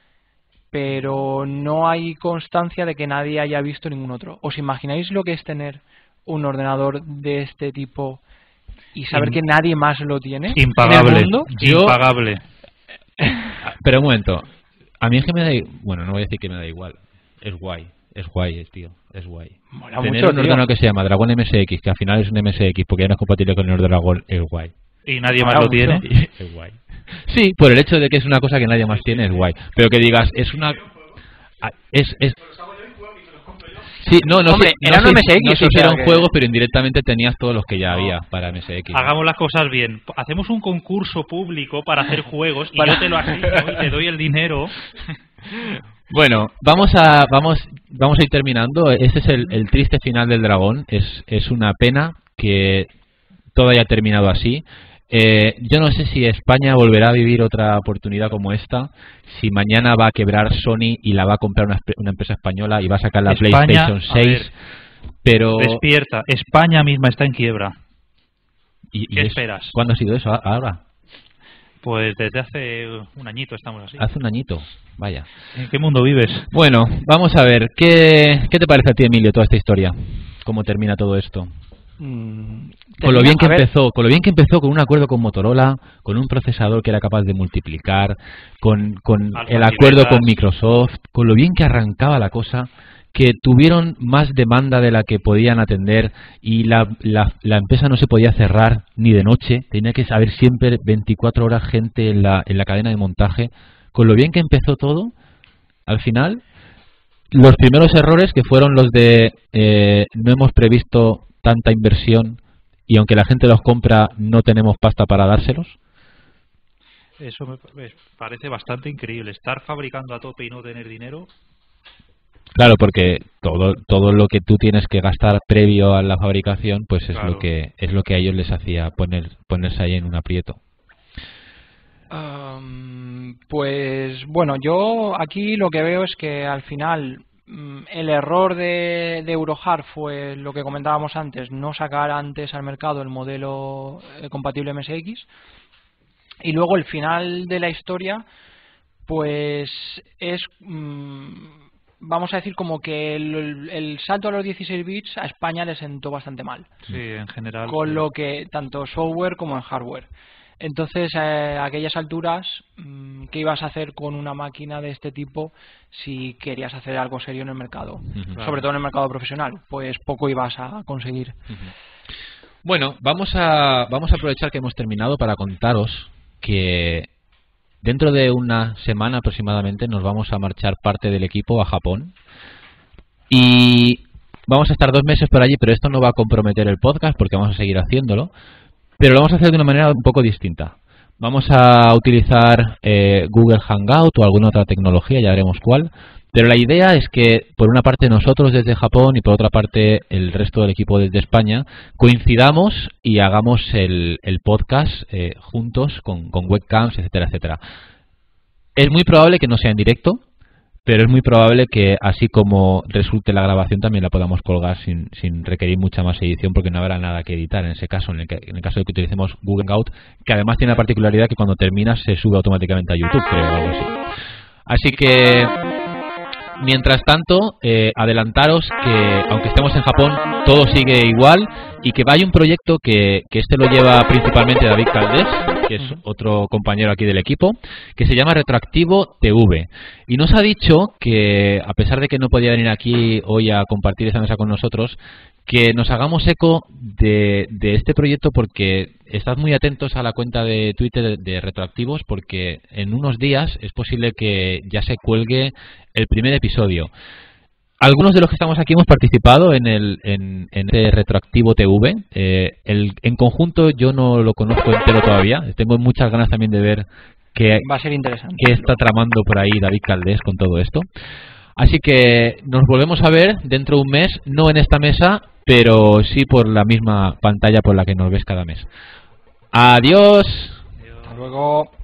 Pero no hay constancia de que nadie haya visto ningún otro. ¿Os imagináis lo que es tener un ordenador de este tipo y saber In- que nadie más lo tiene Impagable. en el mundo? Yo- Impagable. Pero un momento, a mí es que me da i- bueno, no voy a decir que me da igual, es guay, es guay, tío, es guay. Mola Tener mucho, un tío. ordenador que se llama Dragon M S X, que al final es un M S X porque ya no es compatible con el Dragon, es guay. Y nadie más Mola lo tiene. mucho. Es guay. Sí, por el hecho de que es una cosa que nadie más tiene, es guay. Pero que digas, es una... ah, Es... es Sí, no, no, Hombre, se- era no un se- M S X, no se o sea hicieron que- juegos, pero indirectamente tenías todos los que ya había para M S X. Hagamos las cosas bien. Hacemos un concurso público para hacer juegos y Para- yo te lo asigno y te doy el dinero. Bueno, vamos a vamos vamos a ir terminando. Este es el, el triste final del dragón. Es, es una pena que todo haya terminado así. Eh, yo no sé si España volverá a vivir otra oportunidad como esta, si mañana va a quebrar Sony y la va a comprar una, espe- una empresa española y va a sacar la España, PlayStation a seis. ver, Pero Despierta. España misma está en quiebra. ¿y- y ¿qué es- esperas? ¿Cuándo ha sido eso? Ahora, Pues desde hace un añito estamos así. hace un añito. Vaya. ¿En qué mundo vives? Bueno, vamos a ver, ¿qué, qué te parece a ti, Emilio, toda esta historia? ¿Cómo termina todo esto? Mm, Con lo termina- bien que a ver, empezó, con lo bien que empezó con un acuerdo con Motorola, con un procesador que era capaz de multiplicar, con, con Alfa el acuerdo libretas. con Microsoft, con lo bien que arrancaba la cosa, que tuvieron más demanda de la que podían atender y la, la, la empresa no se podía cerrar ni de noche, tenía que haber siempre veinticuatro horas gente en la, en la cadena de montaje. Con lo bien que empezó todo, al final los primeros errores que fueron los de eh, no hemos previsto tanta inversión y aunque la gente los compra no tenemos pasta para dárselos. Eso me parece bastante increíble. Estar fabricando a tope y no tener dinero. Claro, porque todo todo lo que tú tienes que gastar previo a la fabricación, pues es Claro. lo que es lo que a ellos les hacía poner ponerse ahí en un aprieto. Um, pues bueno, yo aquí lo que veo es que al final mm, el error de, de Eurohard fue lo que comentábamos antes, no sacar antes al mercado el modelo eh, compatible M S X, y luego el final de la historia pues es mm, vamos a decir como que el, el salto a los dieciséis bits a España le sentó bastante mal, Sí, en general. con sí. lo que tanto software como en hardware. Entonces, eh, a aquellas alturas, mmm, ¿qué ibas a hacer con una máquina de este tipo si querías hacer algo serio en el mercado? Ujú. Claro. Sobre todo en el mercado profesional, pues poco ibas a conseguir. Bueno, vamos a vamos a aprovechar que hemos terminado para contaros que dentro de una semana aproximadamente nos vamos a marchar parte del equipo a Japón y vamos a estar dos meses por allí, pero esto no va a comprometer el podcast porque vamos a seguir haciéndolo. Pero lo vamos a hacer de una manera un poco distinta. Vamos a utilizar eh, Google Hangout o alguna otra tecnología, ya veremos cuál. Pero la idea es que, por una parte nosotros desde Japón y por otra parte el resto del equipo desde España, coincidamos y hagamos el, el podcast eh, juntos con, con webcams, etcétera, etcétera. Es muy probable que no sea en directo, pero es muy probable que así como resulte la grabación también la podamos colgar sin, sin requerir mucha más edición porque no habrá nada que editar en ese caso, en el, que, en el caso de que utilicemos Google Hangout, que además tiene la particularidad que cuando terminas se sube automáticamente a YouTube, creo, o algo así. Así que, mientras tanto, eh, adelantaros que aunque estemos en Japón, todo sigue igual y que hay un proyecto que, que este lo lleva principalmente David Caldés, que es otro compañero aquí del equipo, que se llama Retroactivo T V. Y nos ha dicho que, a pesar de que no podía venir aquí hoy a compartir esta mesa con nosotros, que nos hagamos eco de, de este proyecto porque estad muy atentos a la cuenta de Twitter de, de Retroactivos porque en unos días es posible que ya se cuelgue el primer episodio. Algunos de los que estamos aquí hemos participado en el en, en este Retroactivo T V. Eh, el, en conjunto yo no lo conozco entero todavía. Tengo muchas ganas también de ver qué, Va a ser interesante. qué está tramando por ahí David Caldés con todo esto. Así que nos volvemos a ver dentro de un mes, no en esta mesa, pero sí por la misma pantalla por la que nos ves cada mes. Adiós. Hasta luego.